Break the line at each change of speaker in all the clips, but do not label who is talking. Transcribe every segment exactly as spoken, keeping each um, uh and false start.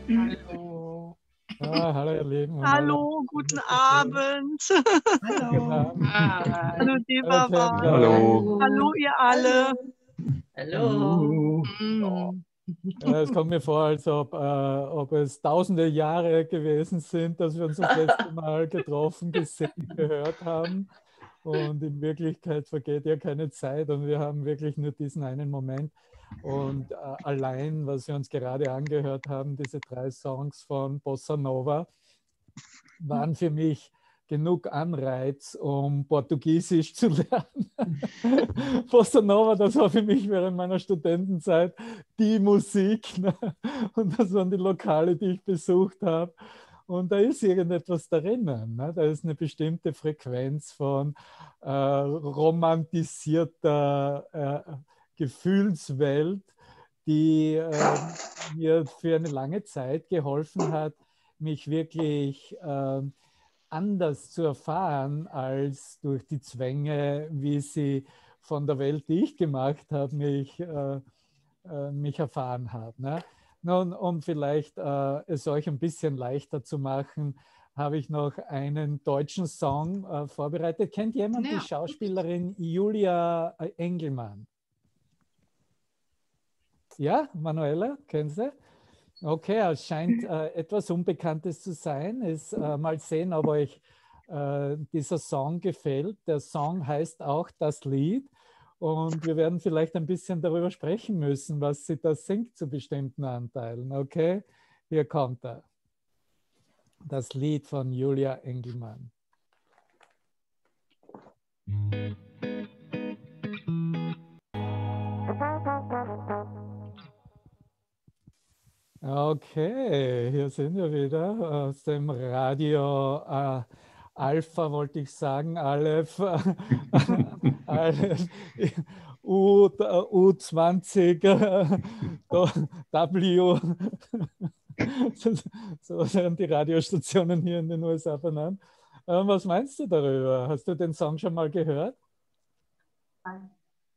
Hallo.
Ah, hallo ihr Lieben.
Hallo, guten Abend.
Hallo.
Hallo, Debaba.
Hallo.
Hallo, ihr alle.
Hallo.
Mm.
Ja, es kommt mir vor, als ob, äh, ob es tausende Jahre gewesen sind, dass wir uns das letzte Mal getroffen, gesehen, gehört haben. Und in Wirklichkeit vergeht ja keine Zeit und wir haben wirklich nur diesen einen Moment. Und äh, allein, was wir uns gerade angehört haben, diese drei Songs von Bossa Nova, waren für mich genug Anreiz, um Portugiesisch zu lernen. Bossa Nova, das war für mich während meiner Studentenzeit die Musik. Ne? Und das waren die Lokale, die ich besucht habe. Und da ist irgendetwas drinnen. Ne? Da ist eine bestimmte Frequenz von äh, romantisierter äh, Gefühlswelt, die äh, mir für eine lange Zeit geholfen hat, mich wirklich äh, anders zu erfahren als durch die Zwänge, wie sie von der Welt, die ich gemacht habe, mich, äh, äh, mich erfahren habe. Ne? Nun, um vielleicht äh, es euch ein bisschen leichter zu machen, habe ich noch einen deutschen Song äh, vorbereitet. Kennt jemand
Ja.
die Schauspielerin Julia Engelmann? Ja, Manuela, kennen Sie? Okay, es scheint äh, etwas Unbekanntes zu sein. Ist, äh, mal sehen, ob euch äh, dieser Song gefällt. Der Song heißt auch Das Lied. Und wir werden vielleicht ein bisschen darüber sprechen müssen, was sie da singt zu bestimmten Anteilen. Okay, hier kommt er. Das Lied von Julia Engelmann. Okay, hier sind wir wieder aus dem Radio äh, Alpha, wollte ich sagen, Aleph, Aleph U, U zwanzig, W, so werden die Radiostationen hier in den U S A benannt. Ähm, was meinst du darüber? Hast du den Song schon mal gehört?
Nein.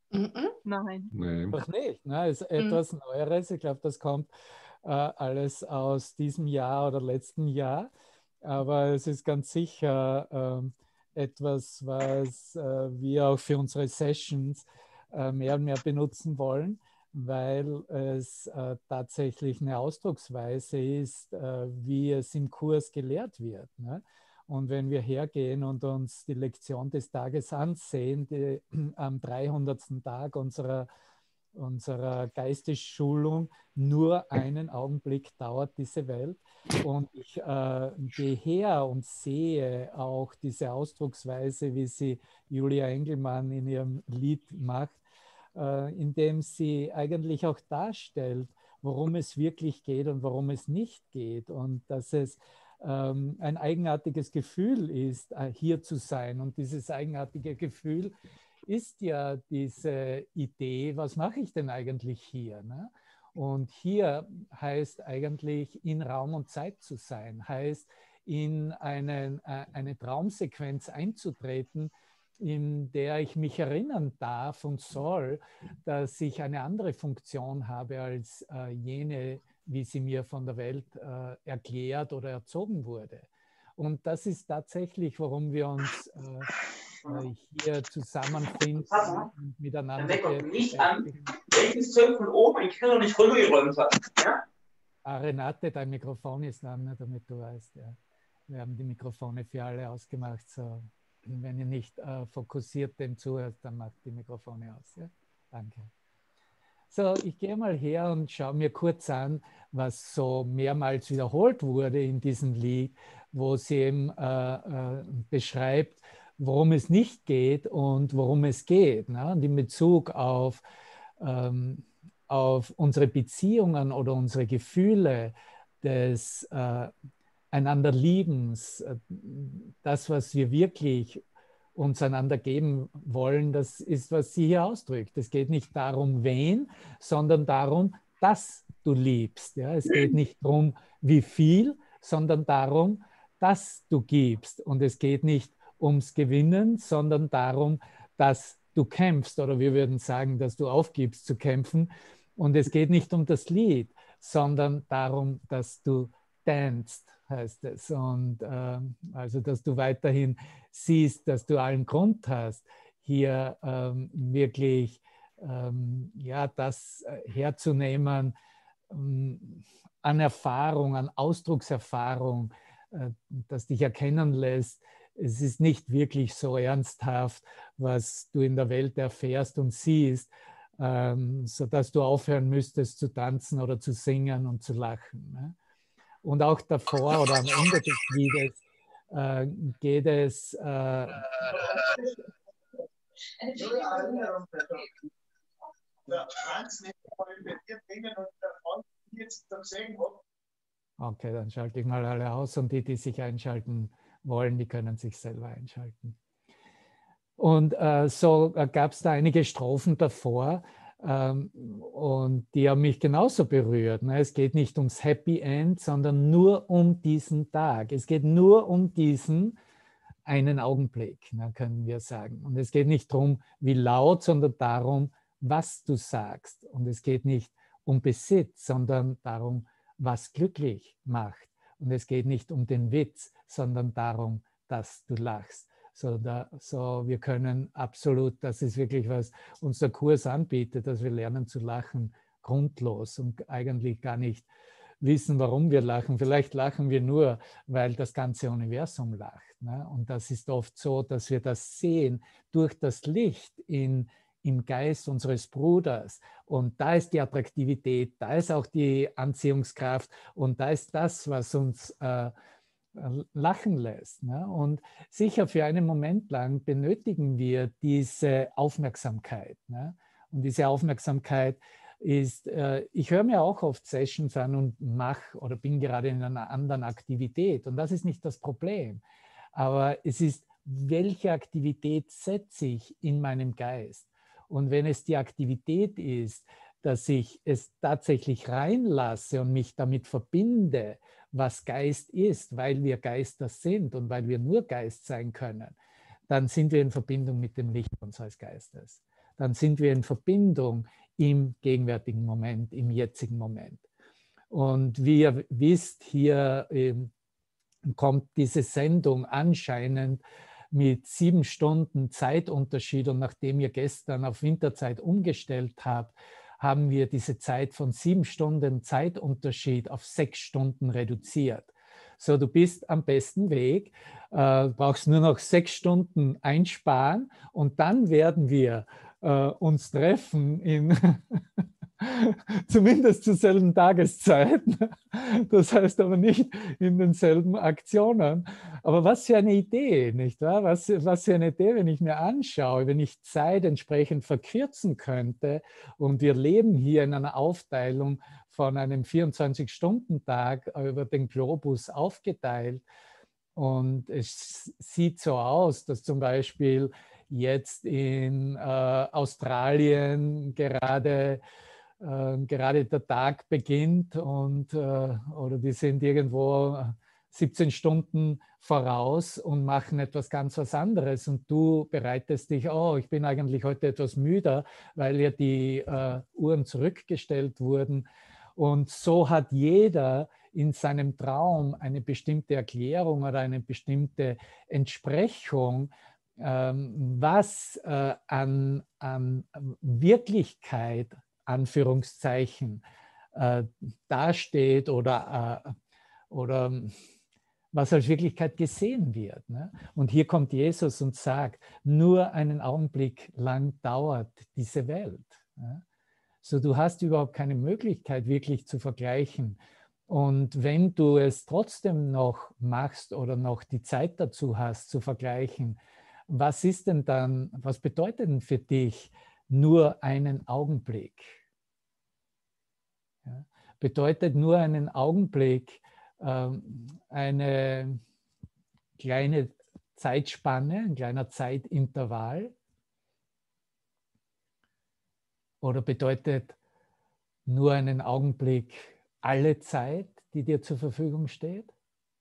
Nein.
Nee.
Doch nicht, ne? Ist etwas Neueres. Ich glaube, das kommt äh, alles aus diesem Jahr oder letzten Jahr. Aber es ist ganz sicher ähm, etwas, was äh, wir auch für unsere Sessions äh, mehr und mehr benutzen wollen, weil es äh, tatsächlich eine Ausdrucksweise ist, äh, wie es im Kurs gelehrt wird. Ne? Und wenn wir hergehen und uns die Lektion des Tages ansehen, die am dreihundertsten Tag unserer, unserer Geistesschulung, nur einen Augenblick dauert diese Welt. Und ich äh, gehe her und sehe auch diese Ausdrucksweise, wie sie Julia Engelmann in ihrem Lied macht, äh, indem sie eigentlich auch darstellt, worum es wirklich geht und worum es nicht geht. Und dass es ähm, ein eigenartiges Gefühl ist, äh, hier zu sein. Und dieses eigenartige Gefühl ist ja diese Idee, was mache ich denn eigentlich hier? Ne? Und hier heißt eigentlich in Raum und Zeit zu sein, heißt in einen, äh, eine Traumsequenz einzutreten, in der ich mich erinnern darf und soll, dass ich eine andere Funktion habe als äh, jene, wie sie mir von der Welt äh, erklärt oder erzogen wurde. Und das ist tatsächlich, warum wir uns äh, hier zusammenfinden und miteinander beschäftigen.
Welches Zeug von oben in den Keller nicht runtergeräumt hat. Ja?
Ah, Renate, dein Mikrofon ist an, ne, damit du weißt. Ja. Wir haben die Mikrofone für alle ausgemacht. So. Wenn ihr nicht äh, fokussiert dem zuhört, dann macht die Mikrofone aus. Ja? Danke. So, ich gehe mal her und schaue mir kurz an, was so mehrmals wiederholt wurde in diesem Lied, wo sie eben äh, äh, beschreibt, worum es nicht geht und worum es geht. Ne? Und in Bezug auf, ähm, auf unsere Beziehungen oder unsere Gefühle des äh, einander Liebens, äh, das, was wir wirklich uns einander geben wollen, das ist, was sie hier ausdrückt. Es geht nicht darum, wen, sondern darum, dass du liebst. Ja? Es geht nicht darum, wie viel, sondern darum, dass du gibst. Und es geht nicht ums Gewinnen, sondern darum, dass du kämpfst. Oder wir würden sagen, dass du aufgibst zu kämpfen. Und es geht nicht um das Lied, sondern darum, dass du danst, heißt es. Und ähm, also, dass du weiterhin siehst, dass du allen Grund hast, hier ähm, wirklich ähm, ja, das herzunehmen, ähm, an Erfahrung, an Ausdruckserfahrung, äh, das dich erkennen lässt. Es ist nicht wirklich so ernsthaft, was du in der Welt erfährst und siehst, ähm, sodass du aufhören müsstest zu tanzen oder zu singen und zu lachen. Ne? Und auch davor oder am Ende des Liedes äh, geht es äh, okay, dann schalte ich mal alle aus und die, die sich einschalten wollen, die können sich selber einschalten. Und äh, so äh, gab es da einige Strophen davor ähm, und die haben mich genauso berührt. Ne? Es geht nicht ums Happy End, sondern nur um diesen Tag. Es geht nur um diesen einen Augenblick, ne, können wir sagen. Und es geht nicht darum, wie laut, sondern darum, was du sagst. Und es geht nicht um Besitz, sondern darum, was glücklich macht. Und es geht nicht um den Witz, sondern darum, dass du lachst. So, da, so wir können absolut, das ist wirklich, was uns der Kurs anbietet, dass wir lernen zu lachen, grundlos und eigentlich gar nicht wissen, warum wir lachen. Vielleicht lachen wir nur, weil das ganze Universum lacht. Ne? Und das ist oft so, dass wir das sehen durch das Licht in, im Geist unseres Bruders. Und da ist die Attraktivität, da ist auch die Anziehungskraft und da ist das, was uns äh, lachen lässt. Ne? Und sicher für einen Moment lang benötigen wir diese Aufmerksamkeit. Ne? Und diese Aufmerksamkeit ist, äh, ich höre mir auch oft Sessions an und mache oder bin gerade in einer anderen Aktivität. Und das ist nicht das Problem. Aber es ist, welche Aktivität setze ich in meinem Geist? Und wenn es die Aktivität ist, dass ich es tatsächlich reinlasse und mich damit verbinde, was Geist ist, weil wir Geister sind und weil wir nur Geist sein können, dann sind wir in Verbindung mit dem Licht unseres Geistes. Dann sind wir in Verbindung im gegenwärtigen Moment, im jetzigen Moment. Und wie ihr wisst, hier ähm, kommt diese Sendung anscheinend mit sieben Stunden Zeitunterschied und nachdem ihr gestern auf Winterzeit umgestellt habt, haben wir diese Zeit von sieben Stunden Zeitunterschied auf sechs Stunden reduziert. So, du bist am besten Weg, äh, brauchst nur noch sechs Stunden einsparen und dann werden wir äh, uns treffen in zumindest zur selben Tageszeit. Das heißt aber nicht in denselben Aktionen. Aber was für eine Idee, nicht wahr? Was, was für eine Idee, wenn ich mir anschaue, wenn ich Zeit entsprechend verkürzen könnte und wir leben hier in einer Aufteilung von einem vierundzwanzig-Stunden-Tag über den Globus aufgeteilt und es sieht so aus, dass zum Beispiel jetzt in äh, Australien gerade äh, gerade der Tag beginnt und, äh, oder die sind irgendwo siebzehn Stunden voraus und machen etwas ganz was anderes und du bereitest dich, oh, ich bin eigentlich heute etwas müder, weil ja die äh, Uhren zurückgestellt wurden. Und so hat jeder in seinem Traum eine bestimmte Erklärung oder eine bestimmte Entsprechung, ähm, was äh, an, an Wirklichkeit Anführungszeichen äh, dasteht oder, äh, oder was als Wirklichkeit gesehen wird. Ne? Und hier kommt Jesus und sagt, nur einen Augenblick lang dauert diese Welt. Ne? So, du hast überhaupt keine Möglichkeit, wirklich zu vergleichen. Und wenn du es trotzdem noch machst oder noch die Zeit dazu hast, zu vergleichen, was ist denn dann, was bedeutet denn für dich nur einen Augenblick? Ja, bedeutet nur einen Augenblick ähm, eine kleine Zeitspanne, ein kleiner Zeitintervall? Oder bedeutet nur einen Augenblick alle Zeit, die dir zur Verfügung steht?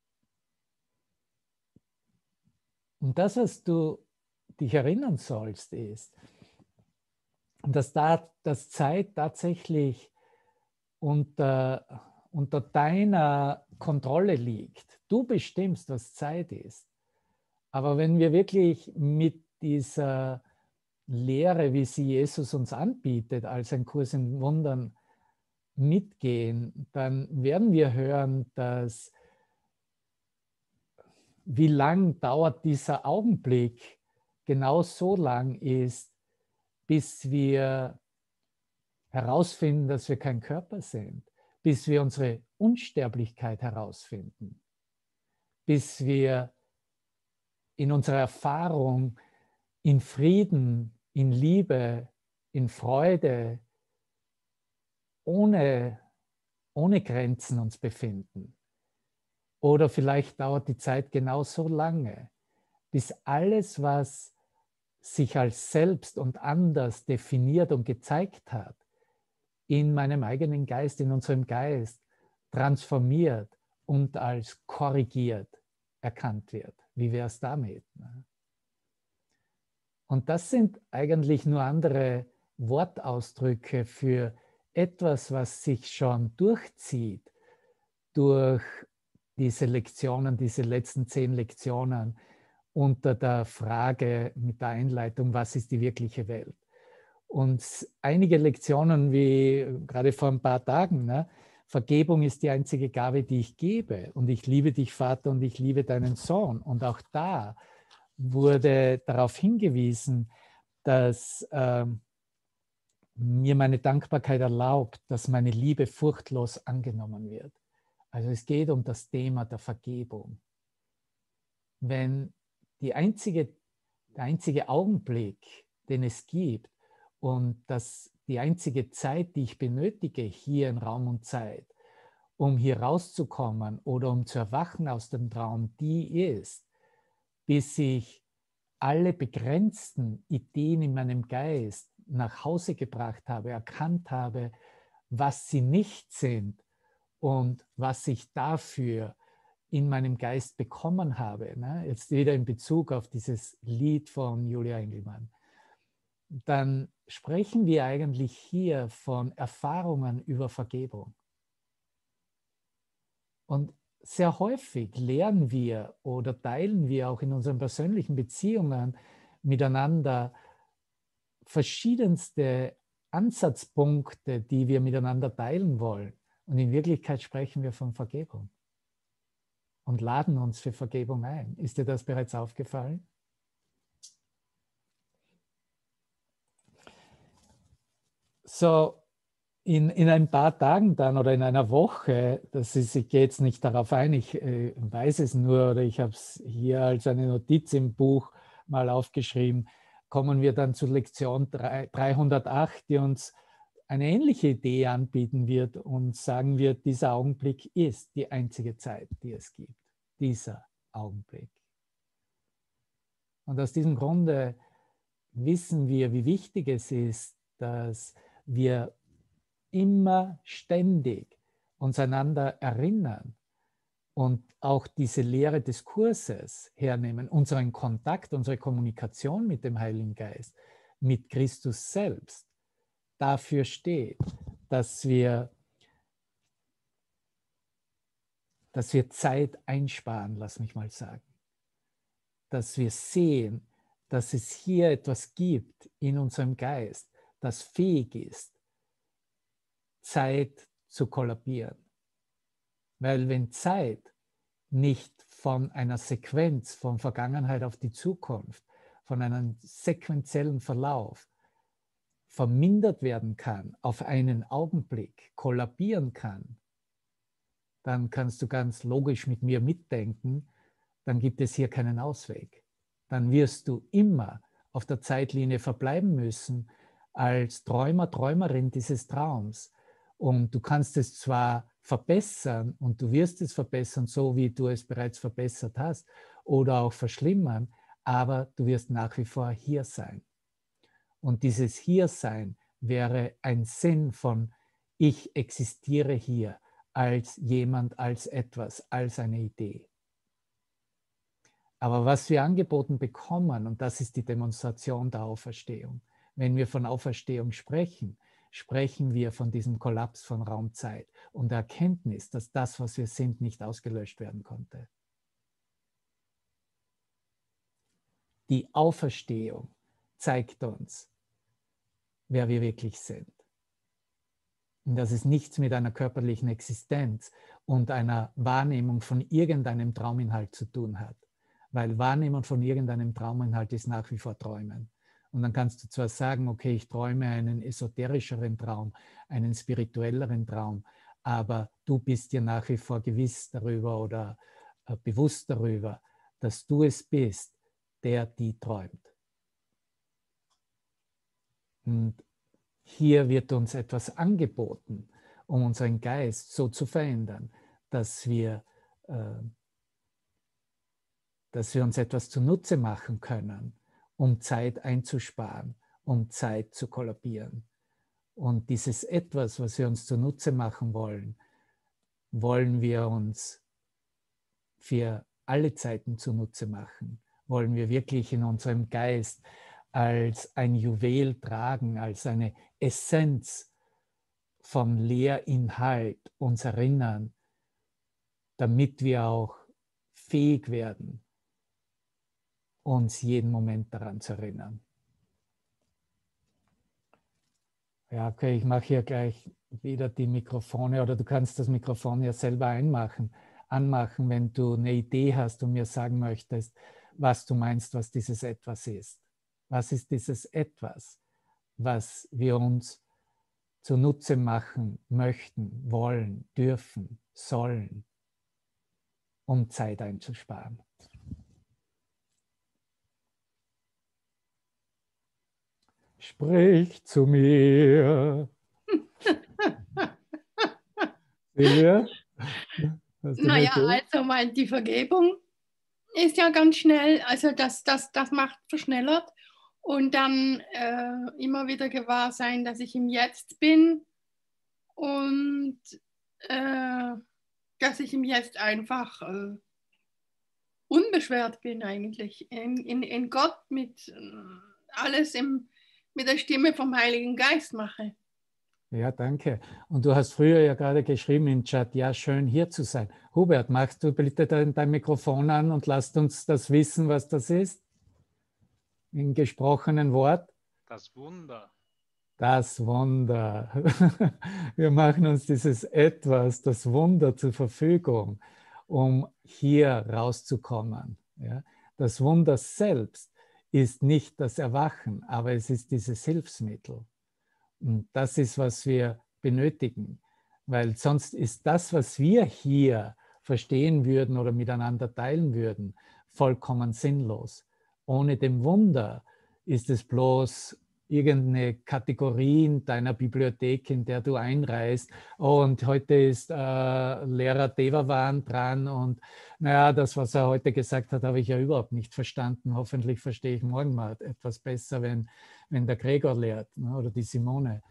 Und das, was du dich erinnern sollst, ist, dass, da, dass Zeit tatsächlich unter, unter deiner Kontrolle liegt. Du bestimmst, was Zeit ist. Aber wenn wir wirklich mit dieser Lehre, wie sie Jesus uns anbietet, als ein Kurs in Wundern mitgehen, dann werden wir hören, dass wie lang dauert dieser Augenblick, genau so lang ist, bis wir herausfinden, dass wir kein Körper sind, bis wir unsere Unsterblichkeit herausfinden, bis wir in unserer Erfahrung in Frieden, in Liebe, in Freude, ohne, ohne Grenzen uns befinden. Oder vielleicht dauert die Zeit genauso lange, bis alles, was sich als selbst und anders definiert und gezeigt hat, in meinem eigenen Geist, in unserem Geist transformiert und als korrigiert erkannt wird. Wie wäre es damit? Und das sind eigentlich nur andere Wortausdrücke für etwas, was sich schon durchzieht durch diese Lektionen, diese letzten zehn Lektionen unter der Frage mit der Einleitung, was ist die wirkliche Welt? Und einige Lektionen, wie gerade vor ein paar Tagen, ne, Vergebung ist die einzige Gabe, die ich gebe. Und ich liebe dich, Vater, und ich liebe deinen Sohn. Und auch da wurde darauf hingewiesen, dass äh, mir meine Dankbarkeit erlaubt, dass meine Liebe furchtlos angenommen wird. Also es geht um das Thema der Vergebung. Wenn die einzige, der einzige Augenblick, den es gibt, und das die einzige Zeit, die ich benötige hier in Raum und Zeit, um hier rauszukommen oder um zu erwachen aus dem Traum, die ist, bis ich alle begrenzten Ideen in meinem Geist nach Hause gebracht habe, erkannt habe, was sie nicht sind und was ich dafür in meinem Geist bekommen habe. Ne? Jetzt wieder in Bezug auf dieses Lied von Julia Engelmann. Dann sprechen wir eigentlich hier von Erfahrungen über Vergebung. Und sehr häufig lernen wir oder teilen wir auch in unseren persönlichen Beziehungen miteinander verschiedenste Ansatzpunkte, die wir miteinander teilen wollen. Und in Wirklichkeit sprechen wir von Vergebung und laden uns für Vergebung ein. Ist dir das bereits aufgefallen? So, in, in ein paar Tagen dann oder in einer Woche, das ist, ich gehe jetzt nicht darauf ein, ich äh, weiß es nur oder ich habe es hier als eine Notiz im Buch mal aufgeschrieben, kommen wir dann zu Lektion dreihundertacht, die uns eine ähnliche Idee anbieten wird und sagen wird, dieser Augenblick ist die einzige Zeit, die es gibt. Dieser Augenblick. Und aus diesem Grunde wissen wir, wie wichtig es ist, dass wir immer ständig uns einander erinnern und auch diese Lehre des Kurses hernehmen, unseren Kontakt, unsere Kommunikation mit dem Heiligen Geist, mit Christus selbst, dafür steht, dass wir, dass wir Zeit einsparen, lass mich mal sagen. Dass wir sehen, dass es hier etwas gibt in unserem Geist, das fähig ist, Zeit zu kollabieren. Weil wenn Zeit nicht von einer Sequenz, von Vergangenheit auf die Zukunft, von einem sequenziellen Verlauf vermindert werden kann, auf einen Augenblick kollabieren kann, dann kannst du ganz logisch mit mir mitdenken, dann gibt es hier keinen Ausweg. Dann wirst du immer auf der Zeitlinie verbleiben müssen als Träumer, Träumerin dieses Traums. Und du kannst es zwar verbessern und du wirst es verbessern, so wie du es bereits verbessert hast, oder auch verschlimmern, aber du wirst nach wie vor hier sein. Und dieses Hiersein wäre ein Sinn von ich existiere hier als jemand, als etwas, als eine Idee. Aber was wir angeboten bekommen, und das ist die Demonstration der Auferstehung, wenn wir von Auferstehung sprechen, sprechen wir von diesem Kollaps von Raum-Zeit und der Erkenntnis, dass das, was wir sind, nicht ausgelöscht werden konnte. Die Auferstehung zeigt uns, wer wir wirklich sind. Und dass es nichts mit einer körperlichen Existenz und einer Wahrnehmung von irgendeinem Trauminhalt zu tun hat. Weil Wahrnehmung von irgendeinem Trauminhalt ist nach wie vor Träumen. Und dann kannst du zwar sagen, okay, ich träume einen esoterischeren Traum, einen spirituelleren Traum, aber du bist dir nach wie vor gewiss darüber oder äh, bewusst darüber, dass du es bist, der die träumt. Und hier wird uns etwas angeboten, um unseren Geist so zu verändern, dass wir, äh, dass wir uns etwas zunutze machen können, um Zeit einzusparen, um Zeit zu kollabieren. Und dieses Etwas, was wir uns zunutze machen wollen, wollen wir uns für alle Zeiten zunutze machen. Wollen wir wirklich in unserem Geist als ein Juwel tragen, als eine Essenz von Lehrinhalt uns erinnern, damit wir auch fähig werden, uns jeden Moment daran zu erinnern. Ja, okay, ich mache hier gleich wieder die Mikrofone oder du kannst das Mikrofon ja selber einmachen, anmachen, wenn du eine Idee hast und mir sagen möchtest, was du meinst, was dieses Etwas ist. Was ist dieses Etwas, was wir uns zunutze machen möchten, wollen, dürfen, sollen, um Zeit einzusparen? Sprich zu mir. Silvia?
Naja, also mein, die Vergebung ist ja ganz schnell, also das, das, das macht verschnellert. Und dann äh, immer wieder gewahr sein, dass ich im Jetzt bin und äh, dass ich im Jetzt einfach äh, unbeschwert bin eigentlich. In, in, in Gott mit äh, alles im, mit der Stimme vom Heiligen Geist mache.
Ja, danke. Und du hast früher ja gerade geschrieben im Chat, ja, schön hier zu sein. Hubert, machst du bitte dein, dein Mikrofon an und lasst uns das wissen, was das ist? Im gesprochenen Wort?
Das Wunder.
Das Wunder. Wir machen uns dieses Etwas, das Wunder zur Verfügung, um hier rauszukommen. Ja? Das Wunder selbst ist nicht das Erwachen, aber es ist dieses Hilfsmittel. Und das ist, was wir benötigen, weil sonst ist das, was wir hier verstehen würden oder miteinander teilen würden, vollkommen sinnlos. Ohne dem Wunder ist es bloß irgendeine Kategorie in deiner Bibliothek, in der du einreist. Oh, und heute ist äh, Lehrer Devavan dran und naja, das, was er heute gesagt hat, habe ich ja überhaupt nicht verstanden. Hoffentlich verstehe ich morgen mal etwas besser, wenn, wenn der Gregor lehrt, ne, oder die Simone.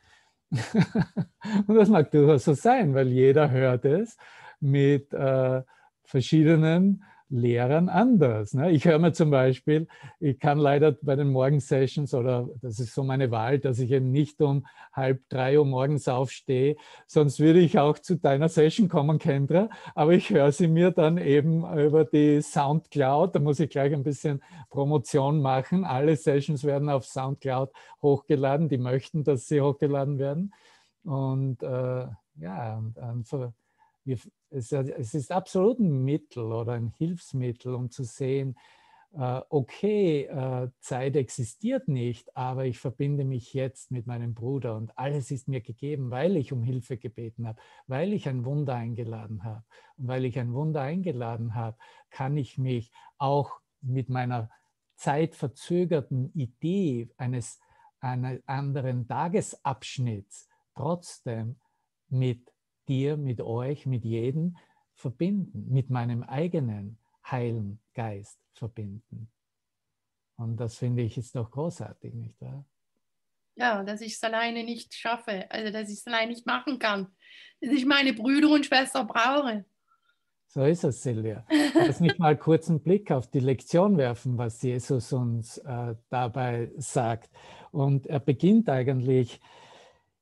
Und das mag durchaus so sein, weil jeder hört es mit äh, verschiedenen Lehrern anders. Ne? Ich höre mir zum Beispiel, ich kann leider bei den Morgensessions, oder das ist so meine Wahl, dass ich eben nicht um halb drei Uhr morgens aufstehe, sonst würde ich auch zu deiner Session kommen, Kendra, aber ich höre sie mir dann eben über die Soundcloud, da muss ich gleich ein bisschen Promotion machen. Alle Sessions werden auf Soundcloud hochgeladen, die möchten, dass sie hochgeladen werden. Und äh, ja, und, und wir, es, es ist absolut ein Mittel oder ein Hilfsmittel, um zu sehen, äh, okay, äh, Zeit existiert nicht, aber ich verbinde mich jetzt mit meinem Bruder und alles ist mir gegeben, weil ich um Hilfe gebeten habe, weil ich ein Wunder eingeladen habe. Und weil ich ein Wunder eingeladen habe, kann ich mich auch mit meiner zeitverzögerten Idee eines, eines anderen Tagesabschnitts trotzdem mit dir, mit euch, mit jedem verbinden, mit meinem eigenen heilen Geist verbinden. Und das finde ich ist doch großartig, nicht wahr?
Ja, dass ich es alleine nicht schaffe, also dass ich es alleine nicht machen kann, dass ich meine Brüder und Schwestern brauche.
So ist es, Silvia. Lass mich mal kurz einen Blick auf die Lektion werfen, was Jesus uns äh, dabei sagt. Und er beginnt eigentlich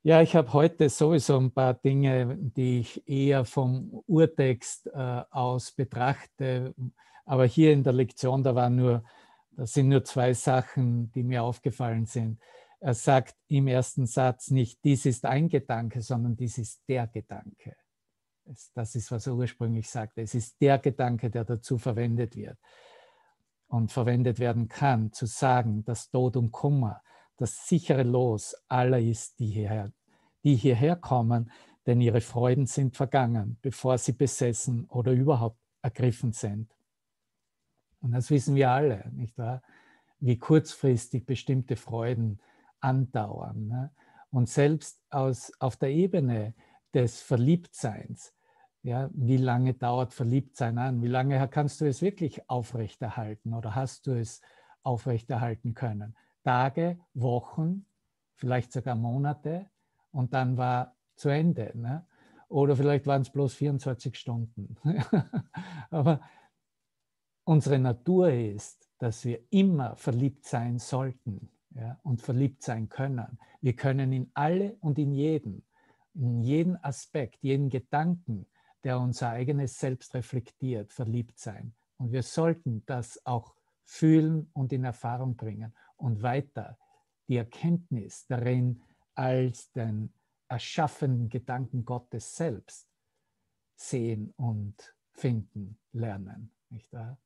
Ja, ich habe heute sowieso ein paar Dinge, die ich eher vom Urtext äh, aus betrachte. Aber hier in der Lektion, da waren nur, das sind nur zwei Sachen, die mir aufgefallen sind. Er sagt im ersten Satz nicht, dies ist ein Gedanke, sondern dies ist der Gedanke. Das ist, was er ursprünglich sagte. Es ist der Gedanke, der dazu verwendet wird und verwendet werden kann, zu sagen, dass Tod und Kummer das sichere Los aller ist, die hierher, die hierher kommen, denn ihre Freuden sind vergangen, bevor sie besessen oder überhaupt ergriffen sind. Und das wissen wir alle, nicht wahr? Wie kurzfristig bestimmte Freuden andauern. Ne? Und selbst aus, auf der Ebene des Verliebtseins, ja, wie lange dauert Verliebtsein an? Wie lange kannst du es wirklich aufrechterhalten oder hast du es aufrechterhalten können? Tage, Wochen, vielleicht sogar Monate und dann war zu Ende. Ne? Oder vielleicht waren es bloß vierundzwanzig Stunden. Aber unsere Natur ist, dass wir immer verliebt sein sollten, ja, und verliebt sein können. Wir können in alle und in jeden, in jeden Aspekt, jeden Gedanken, der unser eigenes Selbst reflektiert, verliebt sein. Und wir sollten das auch fühlen und in Erfahrung bringen. Und weiter die Erkenntnis darin als den erschaffenen Gedanken Gottes selbst sehen und finden lernen. Nicht wahr?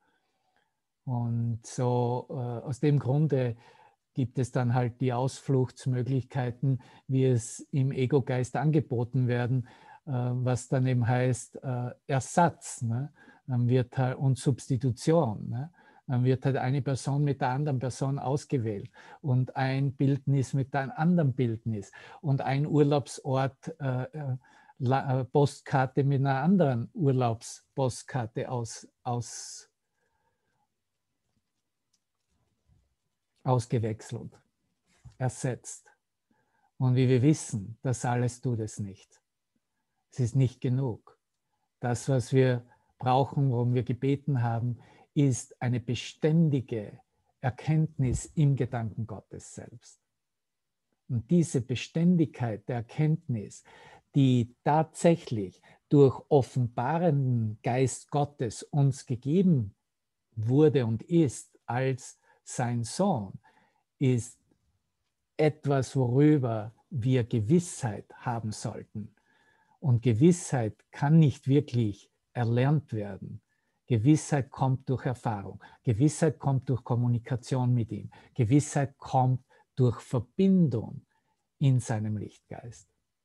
Und so äh, aus dem Grunde gibt es dann halt die Ausfluchtsmöglichkeiten, wie es im Ego-Geist angeboten werden, äh, was dann eben heißt äh, Ersatz, ne? Dann wird halt, und Substitution. Ne? Dann wird halt eine Person mit der anderen Person ausgewählt und ein Bildnis mit einem anderen Bildnis und ein Urlaubsort, äh, äh, Postkarte mit einer anderen Urlaubspostkarte aus, aus ausgewechselt, ersetzt. Und wie wir wissen, das alles tut es nicht. Es ist nicht genug. Das, was wir brauchen, worum wir gebeten haben, ist eine beständige Erkenntnis im Gedanken Gottes selbst. Und diese Beständigkeit der Erkenntnis, die tatsächlich durch offenbarenden Geist Gottes uns gegeben wurde und ist als sein Sohn, ist etwas, worüber wir Gewissheit haben sollten. Und Gewissheit kann nicht wirklich erlernt werden. Gewissheit kommt durch Erfahrung. Gewissheit kommt durch Kommunikation mit ihm. Gewissheit kommt durch Verbindung in seinem Lichtgeist.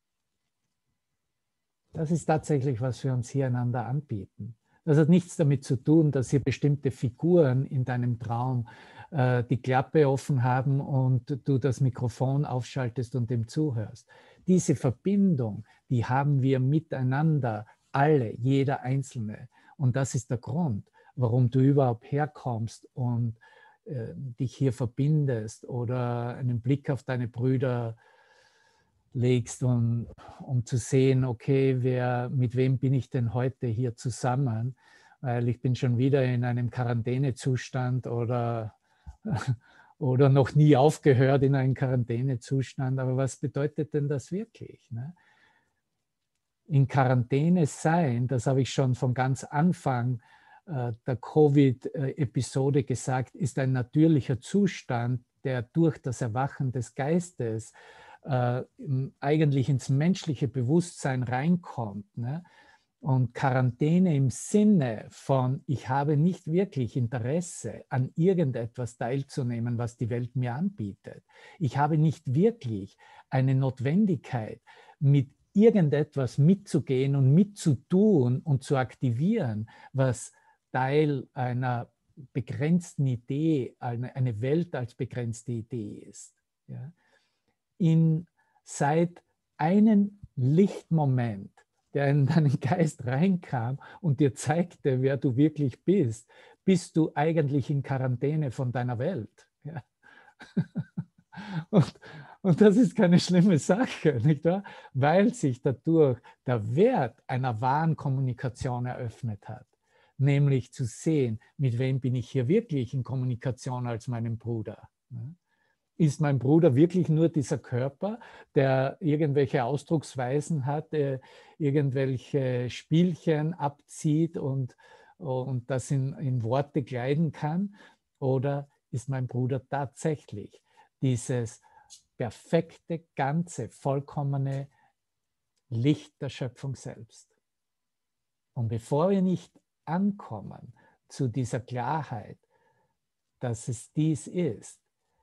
Das ist tatsächlich, was wir uns hier einander anbieten. Das hat nichts damit zu tun, dass hier bestimmte Figuren in deinem Traum äh, die Klappe offen haben und du das Mikrofon aufschaltest und dem zuhörst. Diese Verbindung, die haben wir miteinander, alle, jeder Einzelne. Und das ist der Grund, warum du überhaupt herkommst und äh, dich hier verbindest oder einen Blick auf deine Brüder legst, um, um zu sehen, okay, wer, mit wem bin ich denn heute hier zusammen? Weil ich bin schon wieder in einem Quarantänezustand oder, oder noch nie aufgehört in einem Quarantänezustand. Aber was bedeutet denn das wirklich? Ne? In Quarantäne sein, das habe ich schon von ganz Anfang äh, der Covid-Episode gesagt, ist ein natürlicher Zustand, der durch das Erwachen des Geistes äh, eigentlich ins menschliche Bewusstsein reinkommt. Ne? Und Quarantäne im Sinne von, ich habe nicht wirklich Interesse, an irgendetwas teilzunehmen, was die Welt mir anbietet. Ich habe nicht wirklich eine Notwendigkeit, mit irgendetwas mitzugehen und mitzutun und zu aktivieren, was Teil einer begrenzten Idee, eine, eine Welt als begrenzte Idee ist. Ja? In, seit einem Lichtmoment, der in deinen Geist reinkam und dir zeigte, wer du wirklich bist, bist du eigentlich in Quarantäne von deiner Welt. Ja? Und, und das ist keine schlimme Sache, nicht wahr? Weil sich dadurch der Wert einer wahren Kommunikation eröffnet hat. Nämlich zu sehen, mit wem bin ich hier wirklich in Kommunikation als meinem Bruder. Ist mein Bruder wirklich nur dieser Körper, der irgendwelche Ausdrucksweisen hat, der irgendwelche Spielchen abzieht und, und das in, in Worte kleiden kann? Oder ist mein Bruder tatsächlich dieses perfekte, ganze, vollkommene Licht der Schöpfung selbst? Und bevor wir nicht ankommen zu dieser Klarheit, dass es dies ist,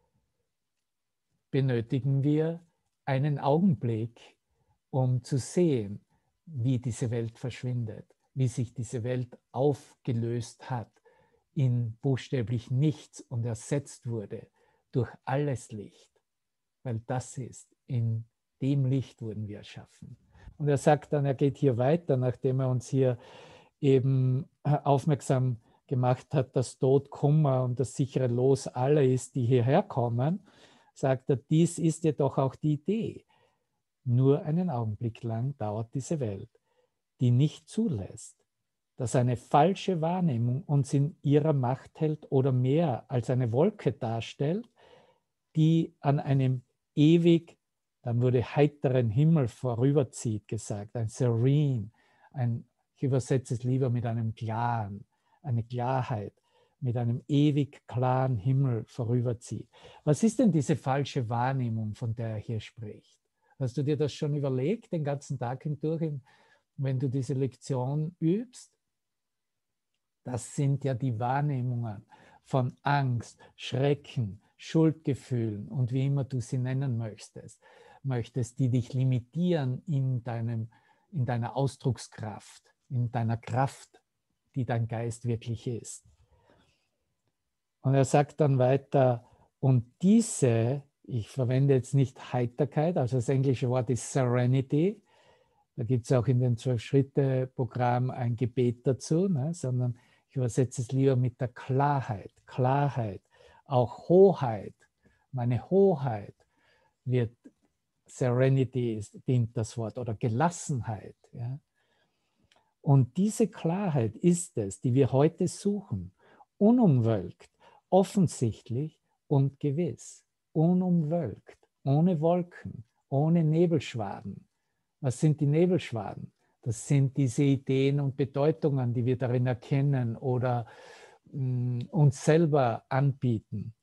benötigen wir einen Augenblick, um zu sehen, wie diese Welt verschwindet, wie sich diese Welt aufgelöst hat in buchstäblich nichts und ersetzt wurde durch alles Licht, weil das ist, in dem Licht wurden wir erschaffen. Und er sagt dann, er geht hier weiter, nachdem er uns hier eben aufmerksam gemacht hat, dass Tod, Kummer und das sichere Los aller ist, die hierher kommen, sagt er, dies ist jedoch auch die Idee. Nur einen Augenblick lang dauert diese Welt, die nicht zulässt, dass eine falsche Wahrnehmung uns in ihrer Macht hält oder mehr als eine Wolke darstellt, die an einem ewig, dann wurde heiteren Himmel vorüberzieht, gesagt, ein serene, ein, ich übersetze es lieber mit einem klaren, eine Klarheit, mit einem ewig klaren Himmel vorüberzieht. Was ist denn diese falsche Wahrnehmung, von der er hier spricht? Hast du dir das schon überlegt, den ganzen Tag hindurch, wenn du diese Lektion übst? Das sind ja die Wahrnehmungen von Angst, Schrecken, Schuldgefühlen und wie immer du sie nennen möchtest, möchtest, die dich limitieren in, deinem, in deiner Ausdruckskraft, in deiner Kraft, die dein Geist wirklich ist. Und er sagt dann weiter, und diese, ich verwende jetzt nicht Heiterkeit, also das englische Wort ist Serenity, da gibt es auch in den Zwölf-Schritte-Programm ein Gebet dazu, ne, sondern ich übersetze es lieber mit der Klarheit, Klarheit, auch Hoheit, meine Hoheit wird, Serenity ist, dient das Wort, oder Gelassenheit. Ja. Und diese Klarheit ist es, die wir heute suchen, unumwölkt, offensichtlich und gewiss, unumwölkt, ohne Wolken, ohne Nebelschwaden. Was sind die Nebelschwaden? Das sind diese Ideen und Bedeutungen, die wir darin erkennen oder mh, uns selber anbieten.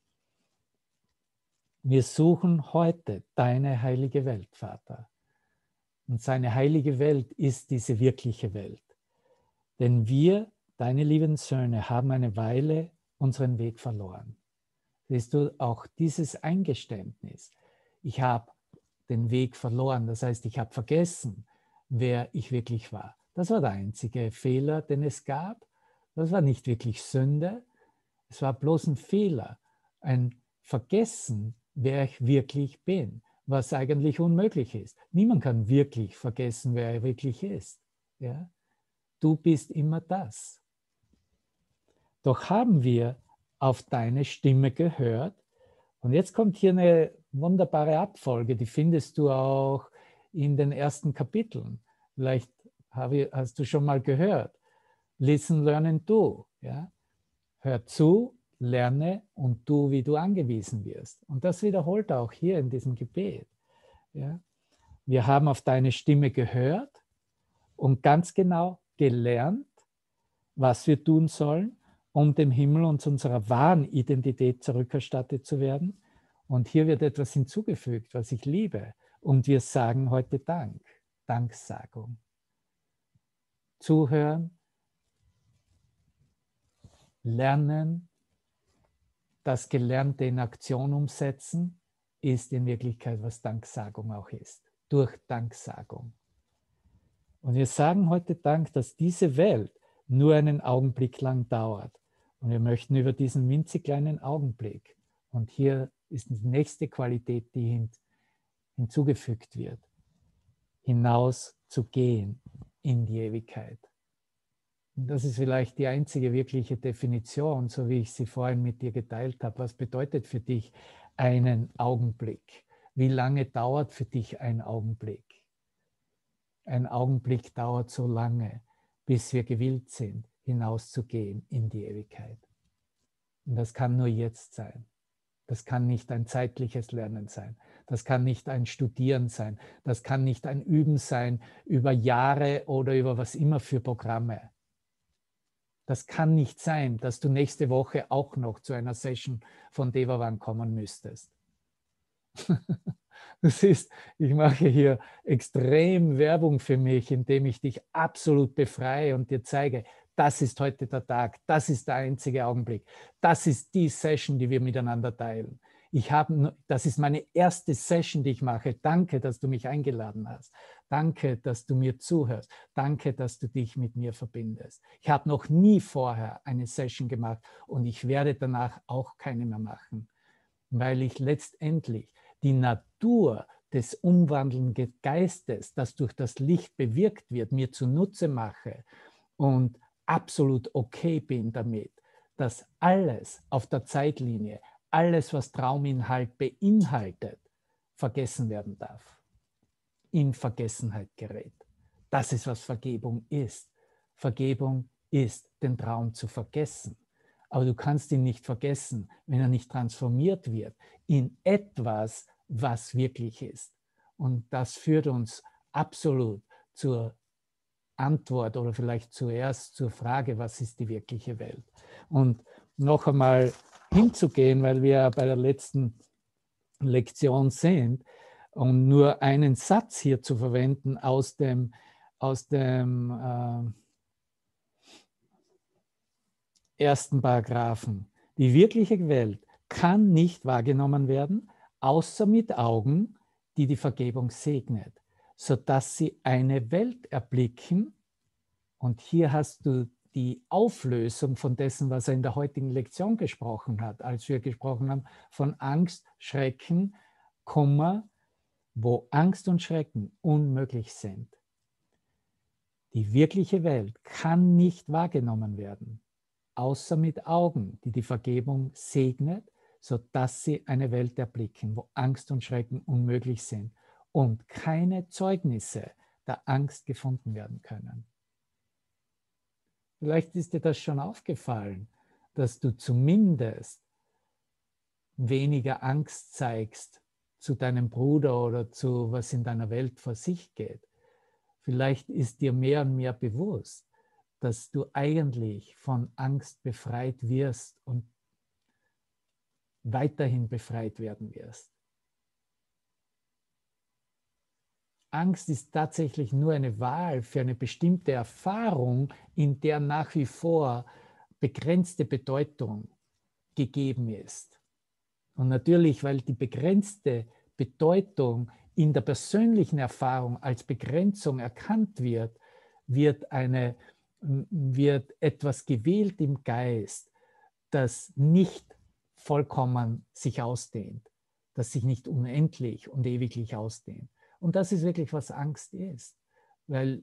Wir suchen heute deine heilige Welt, Vater. Und seine heilige Welt ist diese wirkliche Welt. Denn wir, deine lieben Söhne, haben eine Weile unseren Weg verloren. Siehst du, auch dieses Eingeständnis. Ich habe den Weg verloren, das heißt, ich habe vergessen, wer ich wirklich war. Das war der einzige Fehler, den es gab. Das war nicht wirklich Sünde, es war bloß ein Fehler, ein Vergessen, wer ich wirklich bin, was eigentlich unmöglich ist. Niemand kann wirklich vergessen, wer er wirklich ist. Ja? Du bist immer das. Doch haben wir auf deine Stimme gehört. Und jetzt kommt hier eine wunderbare Abfolge, die findest du auch in den ersten Kapiteln. Vielleicht hast du schon mal gehört. Listen, learn and do. Ja? Hör zu, lerne und tu, wie du angewiesen wirst. Und das wiederholt er auch hier in diesem Gebet. Ja? Wir haben auf deine Stimme gehört und ganz genau gelernt, was wir tun sollen, um dem Himmel und zu unserer wahren Identität zurückerstattet zu werden. Und hier wird etwas hinzugefügt, was ich liebe. Und wir sagen heute Dank, Danksagung. Zuhören, lernen, das Gelernte in Aktion umsetzen, ist in Wirklichkeit, was Danksagung auch ist. Durch Danksagung. Und wir sagen heute Dank, dass diese Welt nur einen Augenblick lang dauert. Und wir möchten über diesen winzig kleinen Augenblick, und hier ist die nächste Qualität, die hin, hinzugefügt wird, hinaus zu gehen in die Ewigkeit. Und das ist vielleicht die einzige wirkliche Definition, so wie ich sie vorhin mit dir geteilt habe. Was bedeutet für dich einen Augenblick? Wie lange dauert für dich ein Augenblick? Ein Augenblick dauert so lange, bis wir gewillt sind, hinauszugehen in die Ewigkeit. Und das kann nur jetzt sein. Das kann nicht ein zeitliches Lernen sein. Das kann nicht ein Studieren sein. Das kann nicht ein Üben sein über Jahre oder über was immer für Programme. Das kann nicht sein, dass du nächste Woche auch noch zu einer Session von Devavan kommen müsstest. Das ist, ich mache hier extrem Werbung für mich, indem ich dich absolut befreie und dir zeige, das ist heute der Tag, das ist der einzige Augenblick, das ist die Session, die wir miteinander teilen. Ich habe, das ist meine erste Session, die ich mache. Danke, dass du mich eingeladen hast. Danke, dass du mir zuhörst. Danke, dass du dich mit mir verbindest. Ich habe noch nie vorher eine Session gemacht und ich werde danach auch keine mehr machen, weil ich letztendlich die Natur des umwandelnden Geistes, das durch das Licht bewirkt wird, mir zunutze mache und absolut okay bin damit, dass alles auf der Zeitlinie, alles, was Trauminhalt beinhaltet, vergessen werden darf, in Vergessenheit gerät. Das ist, was Vergebung ist. Vergebung ist, den Traum zu vergessen. Aber du kannst ihn nicht vergessen, wenn er nicht transformiert wird in etwas, was wirklich ist. Und das führt uns absolut zur Antwort oder vielleicht zuerst zur Frage, was ist die wirkliche Welt? Und noch einmal hinzugehen, weil wir bei der letzten Lektion sind, und nur einen Satz hier zu verwenden aus dem, aus dem äh, ersten Paragraphen. Die wirkliche Welt kann nicht wahrgenommen werden, außer mit Augen, die die Vergebung segnet, sodass sie eine Welt erblicken. Und hier hast du die Auflösung von dessen, was er in der heutigen Lektion gesprochen hat, als wir gesprochen haben von Angst, Schrecken, Kummer, wo Angst und Schrecken unmöglich sind. Die wirkliche Welt kann nicht wahrgenommen werden, außer mit Augen, die die Vergebung segnet, sodass sie eine Welt erblicken, wo Angst und Schrecken unmöglich sind und keine Zeugnisse der Angst gefunden werden können. Vielleicht ist dir das schon aufgefallen, dass du zumindest weniger Angst zeigst zu deinem Bruder oder zu was in deiner Welt vor sich geht. Vielleicht ist dir mehr und mehr bewusst, dass du eigentlich von Angst befreit wirst und weiterhin befreit werden wirst. Angst ist tatsächlich nur eine Wahl für eine bestimmte Erfahrung, in der nach wie vor begrenzte Bedeutung gegeben ist. Und natürlich, weil die begrenzte Bedeutung in der persönlichen Erfahrung als Begrenzung erkannt wird, wird, eine, wird etwas gewählt im Geist, das nicht vollkommen sich ausdehnt, das sich nicht unendlich und ewiglich ausdehnt. Und das ist wirklich, was Angst ist. Weil,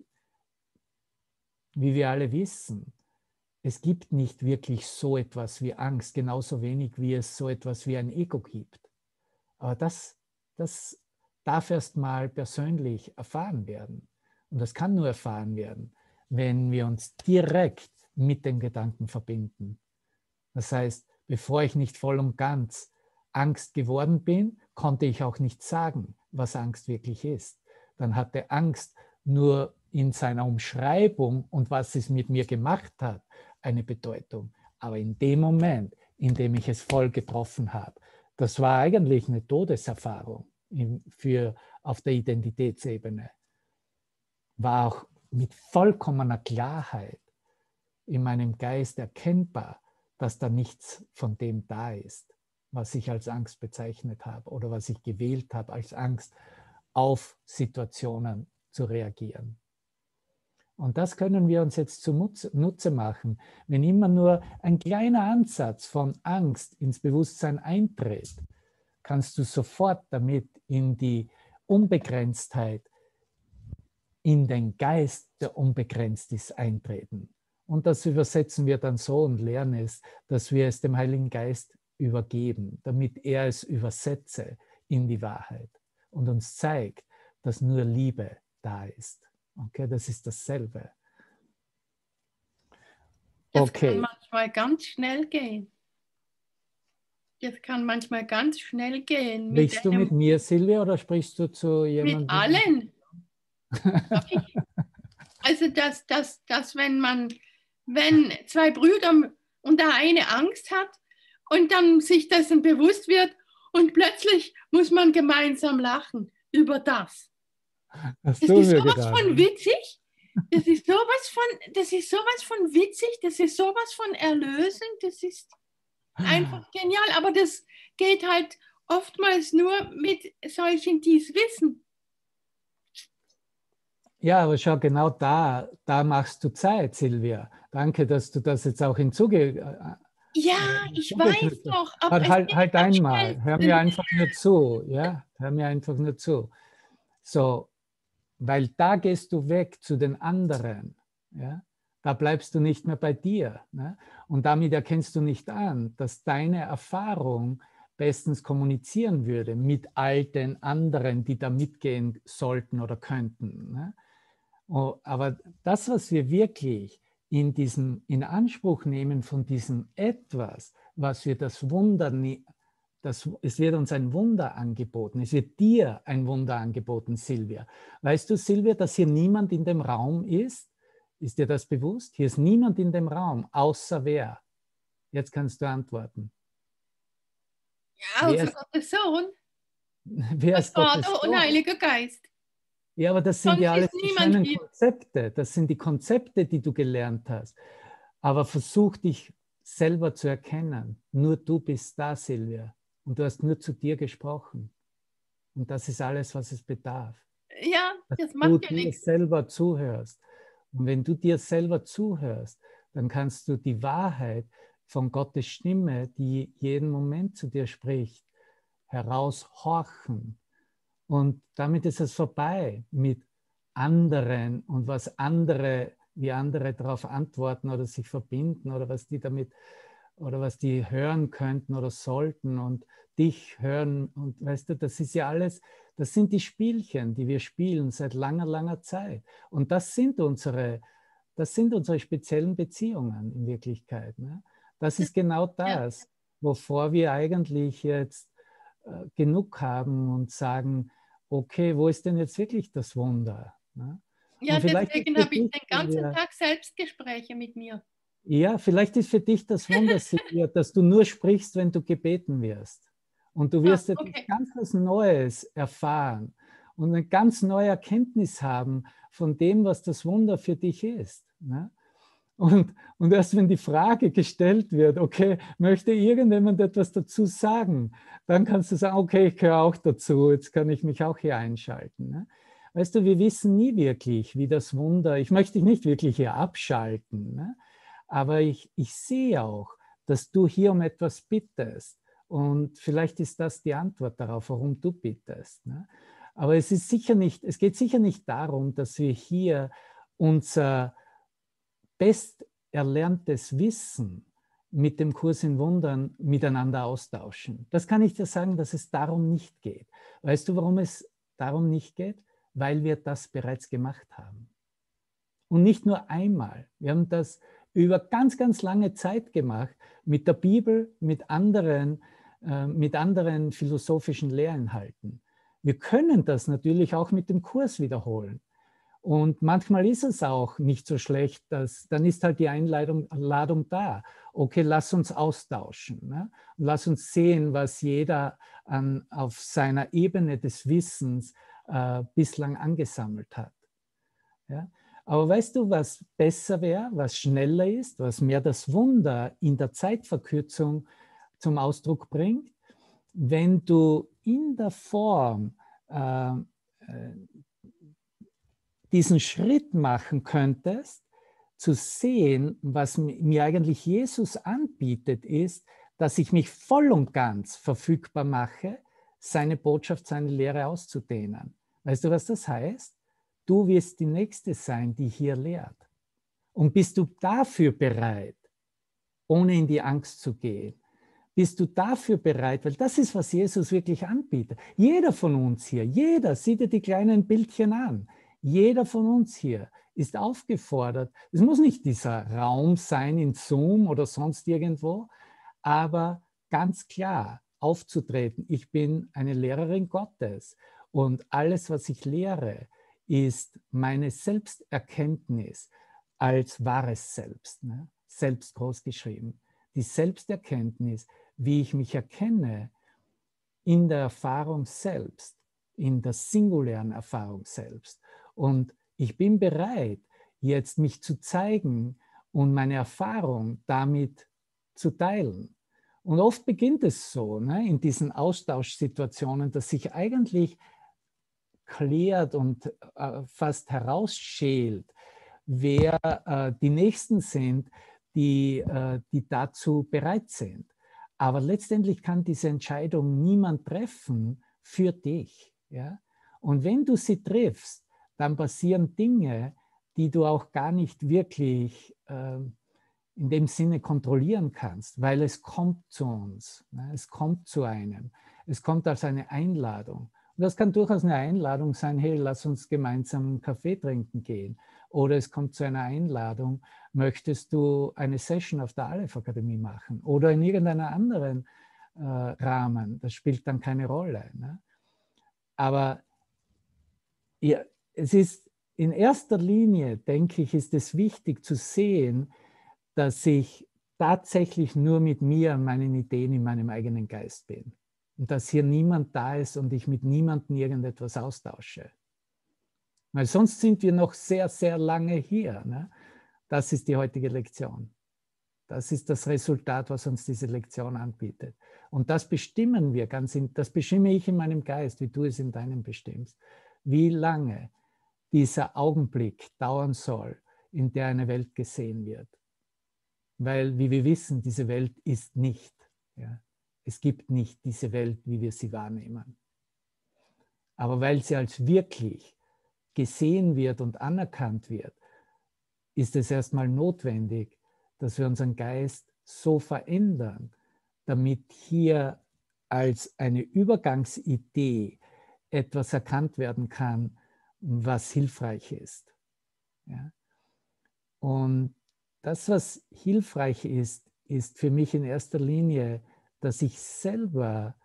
wie wir alle wissen, es gibt nicht wirklich so etwas wie Angst, genauso wenig wie es so etwas wie ein Ego gibt. Aber das, das darf erst mal persönlich erfahren werden. Und das kann nur erfahren werden, wenn wir uns direkt mit den Gedanken verbinden. Das heißt, bevor ich nicht voll und ganz Angst geworden bin, konnte ich auch nicht sagen, was Angst wirklich ist. Dann hatte Angst nur in seiner Umschreibung und was es mit mir gemacht hat, eine Bedeutung. Aber in dem Moment, in dem ich es voll getroffen habe, das war eigentlich eine Todeserfahrung für, auf der Identitätsebene, war auch mit vollkommener Klarheit in meinem Geist erkennbar, dass da nichts von dem da ist, was ich als Angst bezeichnet habe oder was ich gewählt habe als Angst, auf Situationen zu reagieren. Und das können wir uns jetzt zunutze machen, wenn immer nur ein kleiner Ansatz von Angst ins Bewusstsein eintritt, kannst du sofort damit in die Unbegrenztheit, in den Geist, der unbegrenzt ist, eintreten. Und das übersetzen wir dann so und lernen es, dass wir es dem Heiligen Geist übergeben, damit er es übersetze in die Wahrheit und uns zeigt, dass nur Liebe da ist. Okay, das ist dasselbe.
Das
okay.
kann manchmal ganz schnell gehen. das kann manchmal ganz schnell gehen.
Sprichst du
einem,
mit mir, Silvia, oder sprichst du zu jemandem?
Mit allen. Also, dass, dass, dass wenn man, wenn zwei Brüder und der eine Angst hat und dann sich dessen bewusst wird und plötzlich muss man gemeinsam lachen über das.
Hast
Das
du
ist
mir
sowas
gedacht?
von witzig. Das ist sowas von, das ist sowas von witzig, das ist sowas von erlösend, das ist einfach genial. Aber das geht halt oftmals nur mit solchen, die es wissen.
Ja, aber schau, genau da, da machst du Zeit, Silvia. Danke, dass du das jetzt auch hinzuge...
Ja, ich weiß doch. Aber
halt halt, halt einmal,
schnell.
hör mir einfach nur zu, ja, hör mir einfach nur zu. So, weil da gehst du weg zu den anderen, ja, da bleibst du nicht mehr bei dir, ne? Und damit erkennst du nicht an, dass deine Erfahrung bestens kommunizieren würde mit all den anderen, die da mitgehen sollten oder könnten, ne? Oh, aber das, was wir wirklich in diesem in Anspruch nehmen von diesem Etwas, was wir das Wunder, das, es wird uns ein Wunder angeboten, es wird dir ein Wunder angeboten, Silvia. Weißt du, Silvia, dass hier niemand in dem Raum ist? Ist dir das bewusst? Hier ist niemand in dem Raum, außer wer? Jetzt kannst du antworten.
Ja, außer Gottes Sohn.
Wer ist Gottes
Vater
Sohn?
und Heiliger Geist.
Ja, aber das sind
Sonst
ja alles
ist
die
niemand
schönen
hier.
Konzepte. Das sind die Konzepte, die du gelernt hast. Aber versuch dich selber zu erkennen. Nur du bist da, Silvia. Und du hast nur zu dir gesprochen. Und das ist alles, was es bedarf.
Ja,
dass
das
du
macht ja
dir
nichts.
selber zuhörst. Und wenn du dir selber zuhörst, dann kannst du die Wahrheit von Gottes Stimme, die jeden Moment zu dir spricht, heraushorchen. Und damit ist es vorbei mit anderen und was andere, wie andere darauf antworten oder sich verbinden oder was die damit oder was die hören könnten oder sollten und dich hören. Und weißt du, das ist ja alles, das sind die Spielchen, die wir spielen seit langer, langer Zeit. Und das sind unsere, das sind unsere speziellen Beziehungen in Wirklichkeit. Ne? Das ist genau das, wovor wir eigentlich jetzt äh, genug haben und sagen, okay, wo ist denn jetzt wirklich das Wunder? Ne?
Ja, deswegen habe ich den ganzen
ja,
Tag Selbstgespräche mit mir.
Ja, vielleicht ist für dich das Wunder, Silvia, dass du nur sprichst, wenn du gebeten wirst. Und du wirst
Ah, okay.
etwas ganz was Neues erfahren und eine ganz neue Erkenntnis haben von dem, was das Wunder für dich ist. Ne? Und, und erst wenn die Frage gestellt wird, okay, möchte irgendjemand etwas dazu sagen, dann kannst du sagen, okay, ich gehöre auch dazu, jetzt kann ich mich auch hier einschalten. Ne? Weißt du, wir wissen nie wirklich, wie das Wunder, ich möchte dich nicht wirklich hier abschalten, ne? Aber ich, ich sehe auch, dass du hier um etwas bittest. Und vielleicht ist das die Antwort darauf, warum du bittest. Ne? Aber es ist sicher nicht, es geht sicher nicht darum, dass wir hier unser best erlerntes Wissen mit dem Kurs in Wundern miteinander austauschen. Das kann ich dir sagen, dass es darum nicht geht. Weißt du, warum es darum nicht geht? Weil wir das bereits gemacht haben. Und nicht nur einmal. Wir haben das über ganz, ganz lange Zeit gemacht, mit der Bibel, mit anderen, äh, mit anderen philosophischen Lehrinhalten. Wir können das natürlich auch mit dem Kurs wiederholen. Und manchmal ist es auch nicht so schlecht, dass, dann ist halt die Einladung Ladung da. Okay, lass uns austauschen. Ne? Und lass uns sehen, was jeder an, auf seiner Ebene des Wissens äh, bislang angesammelt hat. Ja? Aber weißt du, was besser wäre, was schneller ist, was mehr das Wunder in der Zeitverkürzung zum Ausdruck bringt? Wenn du in der Form äh, diesen Schritt machen könntest, zu sehen, was mir eigentlich Jesus anbietet, ist, dass ich mich voll und ganz verfügbar mache, seine Botschaft, seine Lehre auszudehnen. Weißt du, was das heißt? Du wirst die Nächste sein, die hier lehrt. Und bist du dafür bereit, ohne in die Angst zu gehen? Bist du dafür bereit? Weil das ist, was Jesus wirklich anbietet. Jeder von uns hier, jeder, sieh dir die kleinen Bildchen an. Jeder von uns hier ist aufgefordert. Es muss nicht dieser Raum sein in Zoom oder sonst irgendwo, aber ganz klar aufzutreten, ich bin eine Lehrerin Gottes und alles, was ich lehre, ist meine Selbsterkenntnis als wahres Selbst, ne? Selbst groß geschrieben. Die Selbsterkenntnis, wie ich mich erkenne in der Erfahrung selbst, in der singulären Erfahrung selbst. Und ich bin bereit, jetzt mich zu zeigen und meine Erfahrung damit zu teilen. Und oft beginnt es so, ne, in diesen Austauschsituationen, dass sich eigentlich klärt und äh, fast herausschält, wer äh, die Nächsten sind, die, äh, die dazu bereit sind. Aber letztendlich kann diese Entscheidung niemand treffen für dich. Ja? Und wenn du sie triffst, dann passieren Dinge, die du auch gar nicht wirklich äh, in dem Sinne kontrollieren kannst, weil es kommt zu uns, ne? Es kommt zu einem, es kommt als eine Einladung. Und das kann durchaus eine Einladung sein, hey, lass uns gemeinsam einen Kaffee trinken gehen. Oder es kommt zu einer Einladung, möchtest du eine Session auf der Aleph Akademie machen? Oder in irgendeiner anderen äh, Rahmen, das spielt dann keine Rolle. Ne? Aber ja, es ist in erster Linie, denke ich, ist es wichtig zu sehen, dass ich tatsächlich nur mit mir und meinen Ideen in meinem eigenen Geist bin. Und dass hier niemand da ist und ich mit niemandem irgendetwas austausche. Weil sonst sind wir noch sehr, sehr lange hier. Ne? Das ist die heutige Lektion. Das ist das Resultat, was uns diese Lektion anbietet. Und das bestimmen wir ganz, in, das bestimme ich in meinem Geist, wie du es in deinem bestimmst. Wie lange dieser Augenblick dauern soll, in der eine Welt gesehen wird. Weil, wie wir wissen, diese Welt ist nicht. Ja? Es gibt nicht diese Welt, wie wir sie wahrnehmen. Aber weil sie als wirklich gesehen wird und anerkannt wird, ist es erstmal notwendig, dass wir unseren Geist so verändern, damit hier als eine Übergangsidee etwas erkannt werden kann, was hilfreich ist. Ja? Und das, was hilfreich ist, ist für mich in erster Linie, dass ich selber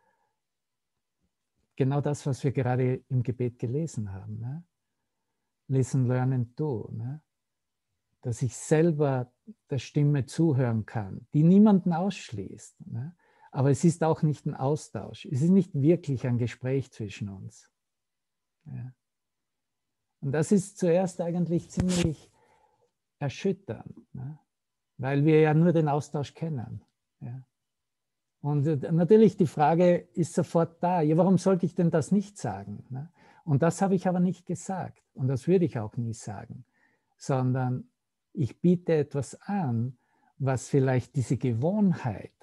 genau das, was wir gerade im Gebet gelesen haben, ne? Listen, learn and do, ne? Dass ich selber der Stimme zuhören kann, die niemanden ausschließt. Ne? Aber es ist auch nicht ein Austausch. Es ist nicht wirklich ein Gespräch zwischen uns. Ja? Und das ist zuerst eigentlich ziemlich erschütternd, ne? Weil wir ja nur den Austausch kennen. Ja? Und natürlich die Frage ist sofort da, ja, warum sollte ich denn das nicht sagen? Ne? Und das habe ich aber nicht gesagt und das würde ich auch nie sagen, sondern ich biete etwas an, was vielleicht diese Gewohnheit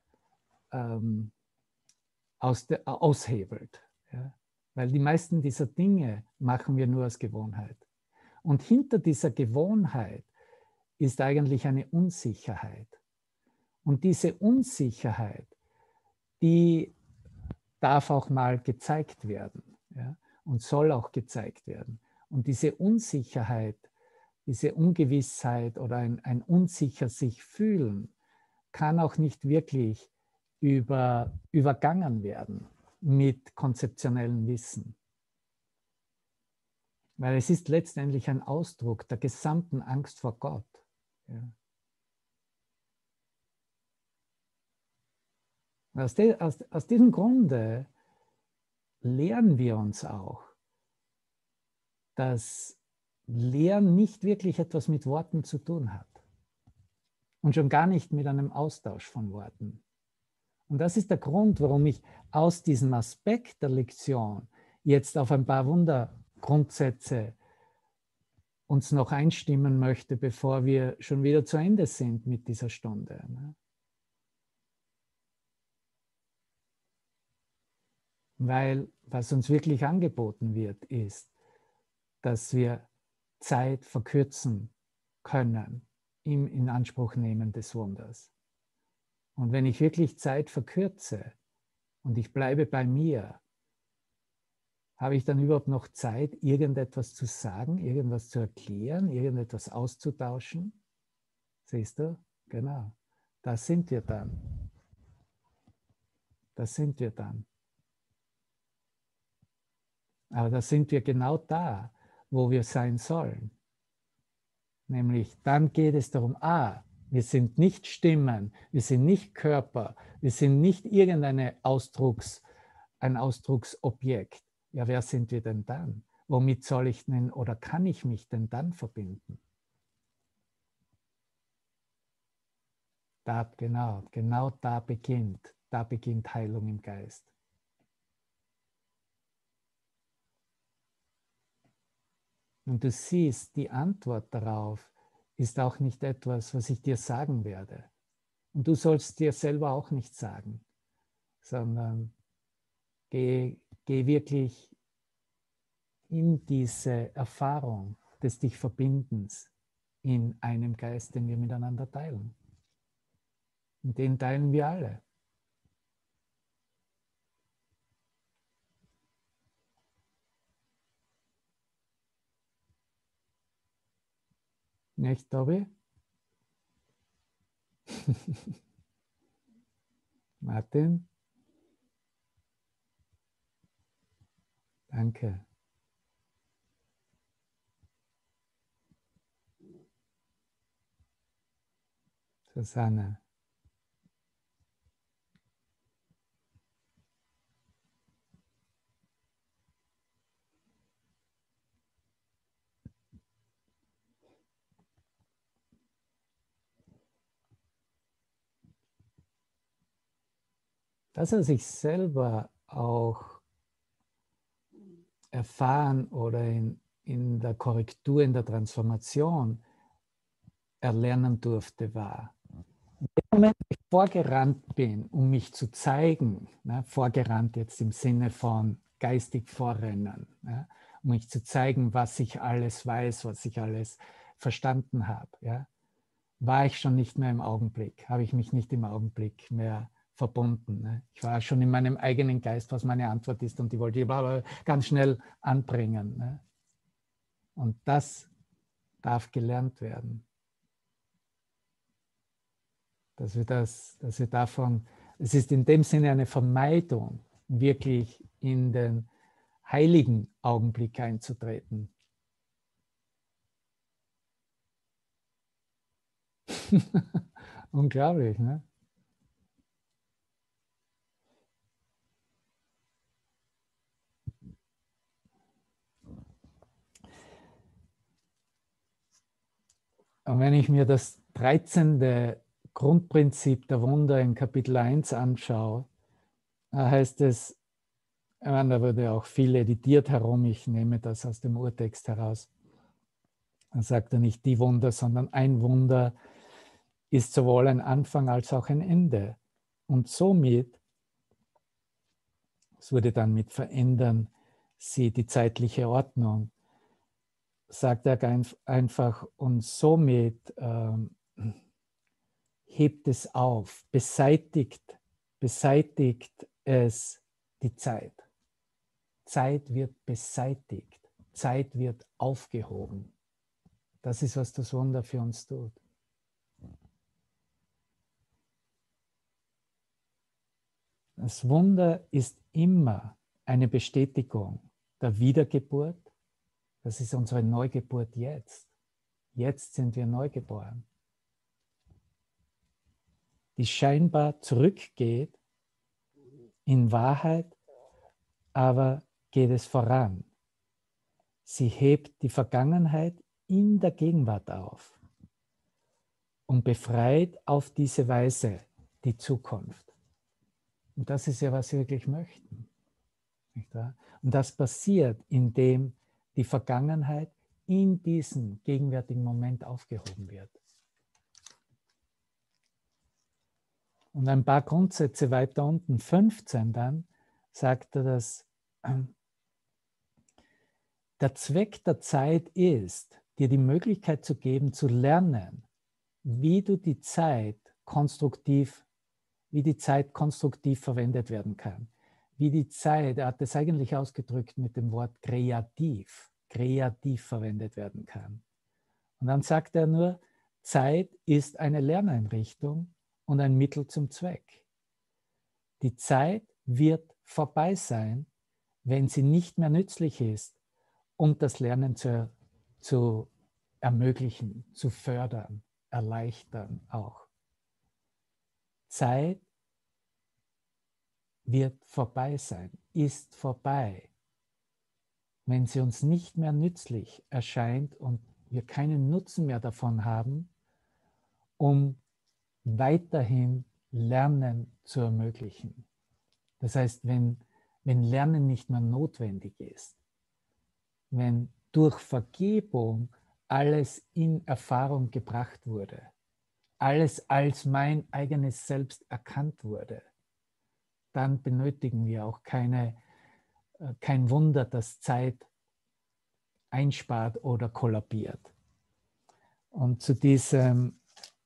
ähm, aus der, aushebelt. Ja? Weil die meisten dieser Dinge machen wir nur aus Gewohnheit. Und hinter dieser Gewohnheit ist eigentlich eine Unsicherheit. Und diese Unsicherheit, die darf auch mal gezeigt werden, ja? Und soll auch gezeigt werden. Und diese Unsicherheit, diese Ungewissheit oder ein, ein unsicher sich fühlen, kann auch nicht wirklich über, übergangen werden mit konzeptionellem Wissen. Weil es ist letztendlich ein Ausdruck der gesamten Angst vor Gott. Ja. Aus, de, aus, aus diesem Grunde lernen wir uns auch, dass Lehren nicht wirklich etwas mit Worten zu tun hat. Und schon gar nicht mit einem Austausch von Worten. Und das ist der Grund, warum ich aus diesem Aspekt der Lektion jetzt auf ein paar Wundergrundsätze uns noch einstimmen möchte, bevor wir schon wieder zu Ende sind mit dieser Stunde. Weil was uns wirklich angeboten wird, ist, dass wir Zeit verkürzen können im Inanspruchnehmen des Wunders. Und wenn ich wirklich Zeit verkürze und ich bleibe bei mir, habe ich dann überhaupt noch Zeit, irgendetwas zu sagen, irgendwas zu erklären, irgendetwas auszutauschen? Siehst du? Genau. Da sind wir dann. Das sind wir dann. Aber da sind wir genau da, wo wir sein sollen. Nämlich, dann geht es darum, ah, wir sind nicht Stimmen, wir sind nicht Körper, wir sind nicht irgendeine Ausdrucks, ein Ausdrucksobjekt. Ja, wer sind wir denn dann? Womit soll ich denn oder kann ich mich denn dann verbinden? Da, genau, genau da beginnt, da beginnt Heilung im Geist. Und du siehst, die Antwort darauf ist auch nicht etwas, was ich dir sagen werde. Und du sollst dir selber auch nicht sagen, sondern geh, geh wirklich in diese Erfahrung des dich Verbindens in einem Geist, den wir miteinander teilen. Und den teilen wir alle. Nicht, Tobi? Martin? Danke. Susanne? Dass er sich selber auch erfahren oder in, in der Korrektur, in der Transformation erlernen durfte, war. In dem Moment, wo ich vorgerannt bin, um mich zu zeigen, ne, vorgerannt jetzt im Sinne von geistig vorrennen, ne, um mich zu zeigen, was ich alles weiß, was ich alles verstanden habe, ja, war ich schon nicht mehr im Augenblick, habe ich mich nicht im Augenblick mehr verbunden. Ne? Ich war schon in meinem eigenen Geist, was meine Antwort ist, und die wollte ich aber ganz schnell anbringen. Ne? Und das darf gelernt werden. Dass wir, das, dass wir davon, es ist in dem Sinne eine Vermeidung, wirklich in den heiligen Augenblick einzutreten. Unglaublich, ne? Und wenn ich mir das dreizehnte Grundprinzip der Wunder in Kapitel eins anschaue, da heißt es, ich meine, da wurde auch viel editiert herum, ich nehme das aus dem Urtext heraus, dann sagt er nicht die Wunder, sondern ein Wunder ist sowohl ein Anfang als auch ein Ende. Und somit, es wurde dann mit verändern sie die zeitliche Ordnung, sagt er einfach, und somit ähm, hebt es auf, beseitigt, beseitigt es die Zeit. Zeit wird beseitigt, Zeit wird aufgehoben. Das ist, was das Wunder für uns tut. Das Wunder ist immer eine Bestätigung der Wiedergeburt. Das ist unsere Neugeburt jetzt. Jetzt sind wir neugeboren. Die scheinbar zurückgeht, in Wahrheit aber geht es voran. Sie hebt die Vergangenheit in der Gegenwart auf und befreit auf diese Weise die Zukunft. Und das ist ja, was wir wirklich möchten. Nicht wahr? Und das passiert, indem die Vergangenheit in diesem gegenwärtigen Moment aufgehoben wird. Und ein paar Grundsätze weiter unten, fünfzehn dann, sagt er, dass der Zweck der Zeit ist, dir die Möglichkeit zu geben, zu lernen, wie du die Zeit konstruktiv, wie die Zeit konstruktiv verwendet werden kann. Wie die Zeit, er hat es eigentlich ausgedrückt mit dem Wort kreativ, kreativ verwendet werden kann. Und dann sagt er nur, Zeit ist eine Lerneinrichtung und ein Mittel zum Zweck. Die Zeit wird vorbei sein, wenn sie nicht mehr nützlich ist, um das Lernen zu, zu ermöglichen, zu fördern, erleichtern auch. Zeit wird vorbei sein, ist vorbei, wenn sie uns nicht mehr nützlich erscheint und wir keinen Nutzen mehr davon haben, um weiterhin Lernen zu ermöglichen. Das heißt, wenn, wenn Lernen nicht mehr notwendig ist, wenn durch Vergebung alles in Erfahrung gebracht wurde, alles als mein eigenes Selbst erkannt wurde, dann benötigen wir auch keine, kein Wunder, dass Zeit einspart oder kollabiert. Und zu, diesem,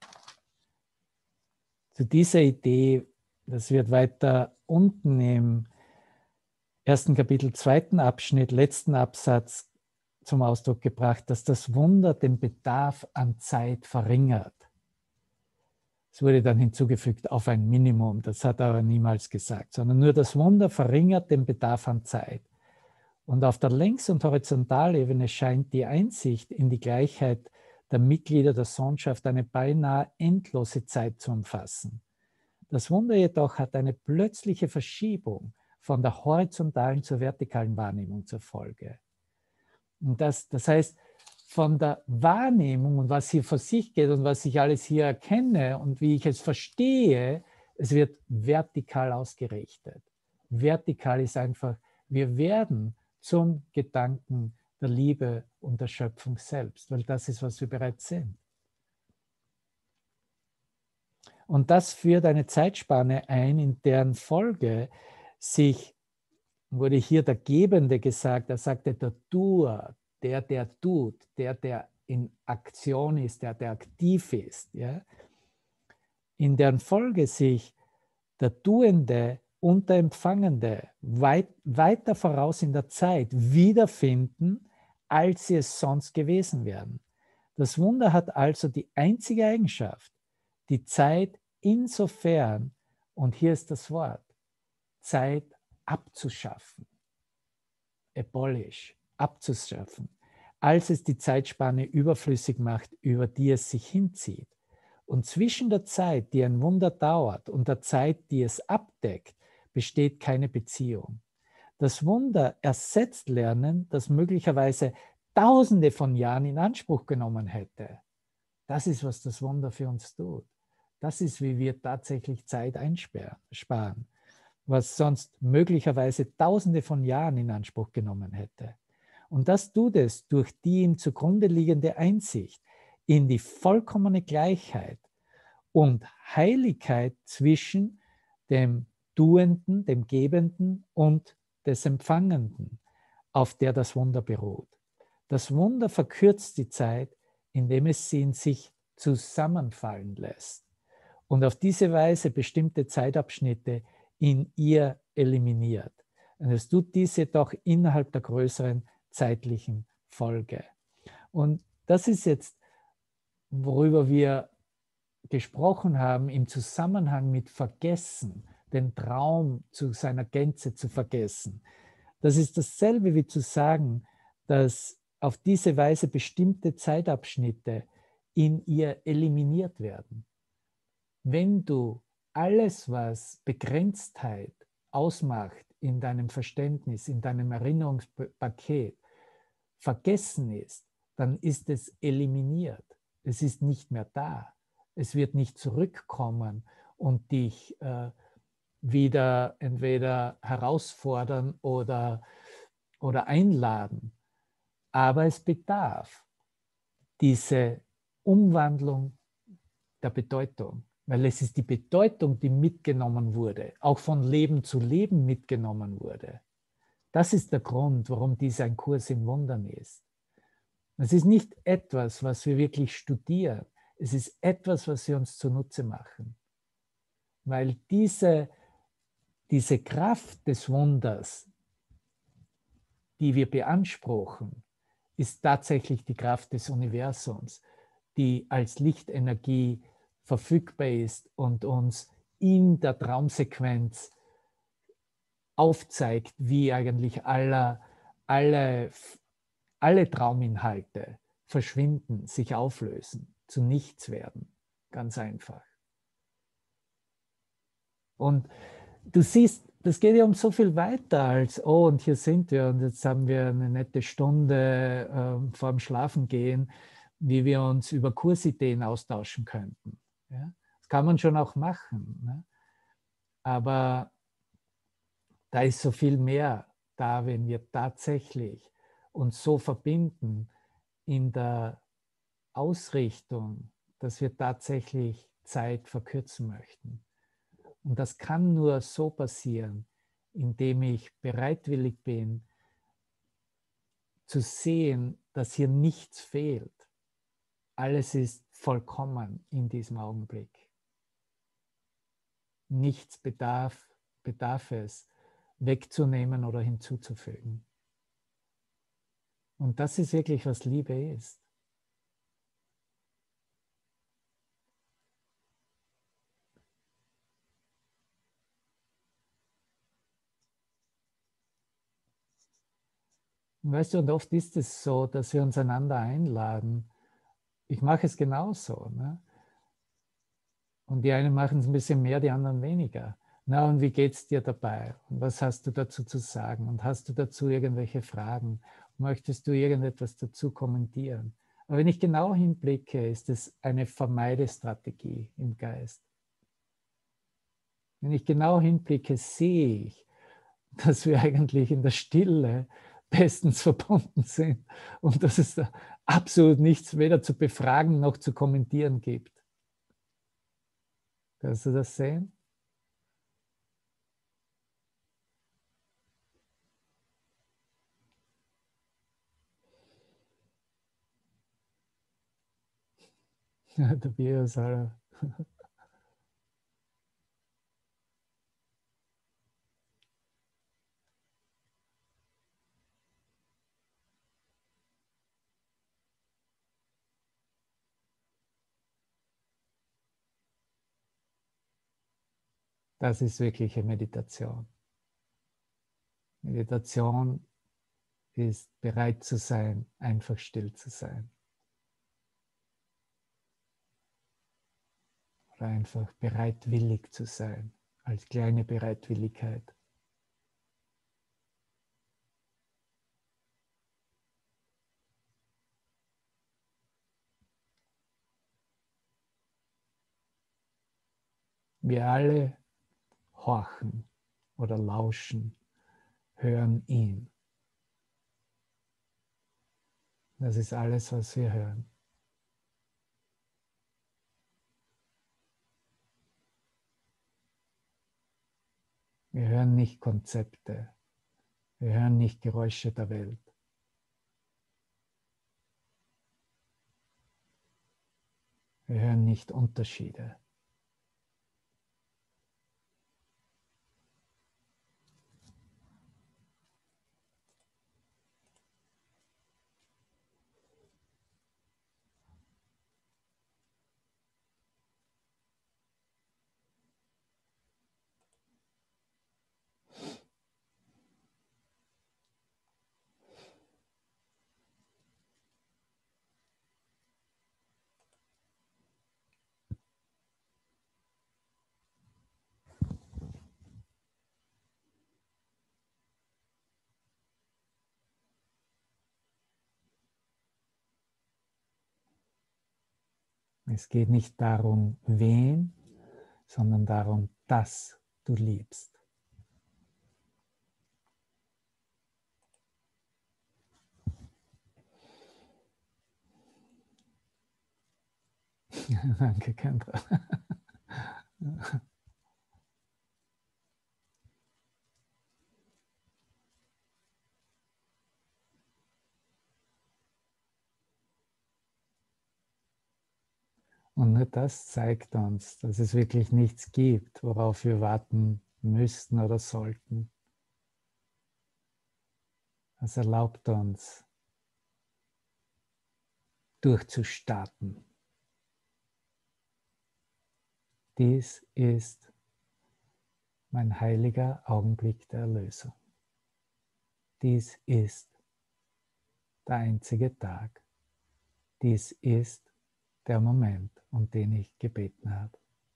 zu dieser Idee, das wird weiter unten im ersten Kapitel, zweiten Abschnitt, letzten Absatz zum Ausdruck gebracht, dass das Wunder den Bedarf an Zeit verringert. Es wurde dann hinzugefügt auf ein Minimum, das hat er aber niemals gesagt, sondern nur das Wunder verringert den Bedarf an Zeit. Und auf der Längs- und Horizontalebene scheint die Einsicht in die Gleichheit der Mitglieder der Sohnschaft eine beinahe endlose Zeit zu umfassen. Das Wunder jedoch hat eine plötzliche Verschiebung von der horizontalen zur vertikalen Wahrnehmung zur Folge. Und das, das heißt, von der Wahrnehmung und was hier vor sich geht und was ich alles hier erkenne und wie ich es verstehe, es wird vertikal ausgerichtet. Vertikal ist einfach, wir werden zum Gedanken der Liebe und der Schöpfung selbst, weil das ist, was wir bereits sind. Und das führt eine Zeitspanne ein, in deren Folge sich, wurde hier der Gebende gesagt, er sagte der Tuer, der, der tut, der, der in Aktion ist, der, der aktiv ist, ja? In deren Folge sich der Tuende und der Empfangende weit, weiter voraus in der Zeit wiederfinden, als sie es sonst gewesen wären. Das Wunder hat also die einzige Eigenschaft, die Zeit insofern, und hier ist das Wort, Zeit abzuschaffen, abolish, abzuschaffen, als es die Zeitspanne überflüssig macht, über die es sich hinzieht. Und zwischen der Zeit, die ein Wunder dauert, und der Zeit, die es abdeckt, besteht keine Beziehung. Das Wunder ersetzt Lernen, das möglicherweise Tausende von Jahren in Anspruch genommen hätte. Das ist, was das Wunder für uns tut. Das ist, wie wir tatsächlich Zeit einsparen, was sonst möglicherweise Tausende von Jahren in Anspruch genommen hätte. Und das tut es durch die ihm zugrunde liegende Einsicht in die vollkommene Gleichheit und Heiligkeit zwischen dem Tuenden, dem Gebenden und des Empfangenden, auf der das Wunder beruht. Das Wunder verkürzt die Zeit, indem es sie in sich zusammenfallen lässt und auf diese Weise bestimmte Zeitabschnitte in ihr eliminiert. Und es tut dies jedoch innerhalb der größeren zeitlichen Folge. Und das ist jetzt, worüber wir gesprochen haben im Zusammenhang mit Vergessen, den Traum zu seiner Gänze zu vergessen. Das ist dasselbe wie zu sagen, dass auf diese Weise bestimmte Zeitabschnitte in ihr eliminiert werden. Wenn du alles, was Begrenztheit ausmacht in deinem Verständnis, in deinem Erinnerungspaket, vergessen ist, dann ist es eliminiert. Es ist nicht mehr da. Es wird nicht zurückkommen und dich äh, wieder entweder herausfordern oder, oder einladen. Aber es bedarf diese Umwandlung der Bedeutung, weil es ist die Bedeutung, die mitgenommen wurde, auch von Leben zu Leben mitgenommen wurde. Das ist der Grund, warum dies ein Kurs in Wundern ist. Es ist nicht etwas, was wir wirklich studieren. Es ist etwas, was wir uns zunutze machen. Weil diese, diese Kraft des Wunders, die wir beanspruchen, ist tatsächlich die Kraft des Universums, die als Lichtenergie verfügbar ist und uns in der Traumsequenz aufzeigt, wie eigentlich alle, alle, alle Trauminhalte verschwinden, sich auflösen, zu nichts werden. Ganz einfach. Und du siehst, das geht ja um so viel weiter als, oh, und hier sind wir und jetzt haben wir eine nette Stunde äh, vor dem Schlafengehen, wie wir uns über Kursideen austauschen könnten. Ja? Das kann man schon auch machen. Ne? Aber da ist so viel mehr da, wenn wir tatsächlich uns so verbinden in der Ausrichtung, dass wir tatsächlich Zeit verkürzen möchten. Und das kann nur so passieren, indem ich bereitwillig bin, zu sehen, dass hier nichts fehlt. Alles ist vollkommen in diesem Augenblick. Nichts bedarf, bedarf es, wegzunehmen oder hinzuzufügen. Und das ist wirklich, was Liebe ist. Weißt du, und oft ist es so, dass wir uns einander einladen. Ich mache es genauso. Ne? Und die einen machen es ein bisschen mehr, die anderen weniger. Na, und wie geht es dir dabei? Und was hast du dazu zu sagen? Und hast du dazu irgendwelche Fragen? Möchtest du irgendetwas dazu kommentieren? Aber wenn ich genau hinblicke, ist es eine Vermeidestrategie im Geist. Wenn ich genau hinblicke, sehe ich, dass wir eigentlich in der Stille bestens verbunden sind und dass es da absolut nichts weder zu befragen noch zu kommentieren gibt. Kannst du das sehen? Ja, der Bier ist alle. Das ist wirkliche Meditation. Meditation ist bereit zu sein, einfach still zu sein. Oder einfach bereitwillig zu sein, als kleine Bereitwilligkeit. Wir alle horchen oder lauschen, hören ihn. Das ist alles, was wir hören. Wir hören nicht Konzepte. Wir hören nicht Geräusche der Welt. Wir hören nicht Unterschiede. Es geht nicht darum, wen, sondern darum, dass du liebst. Danke, Kendra. Und nur das zeigt uns, dass es wirklich nichts gibt, worauf wir warten müssten oder sollten. Es erlaubt uns, durchzustarten. Dies ist mein heiliger Augenblick der Erlösung. Dies ist der einzige Tag. Dies ist der Moment, um den ich gebeten habe.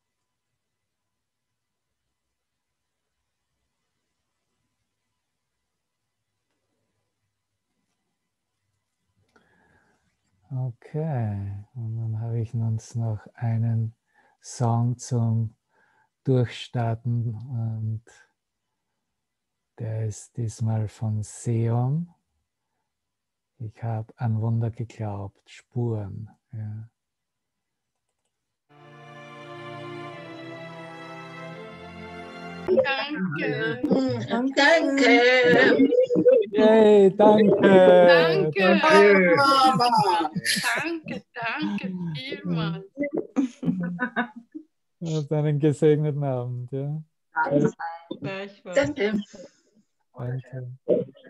Okay, und dann habe ich uns noch einen Song zum Durchstarten und der ist diesmal von Seon. Ich habe an Wunder geglaubt, Spuren. Ja.
Danke.
Danke.
Yay, danke.
Danke.
Mama.
Danke, danke vielmals.
Und einen gesegneten Abend. Ja.
Gleichfalls.
Danke.
Danke.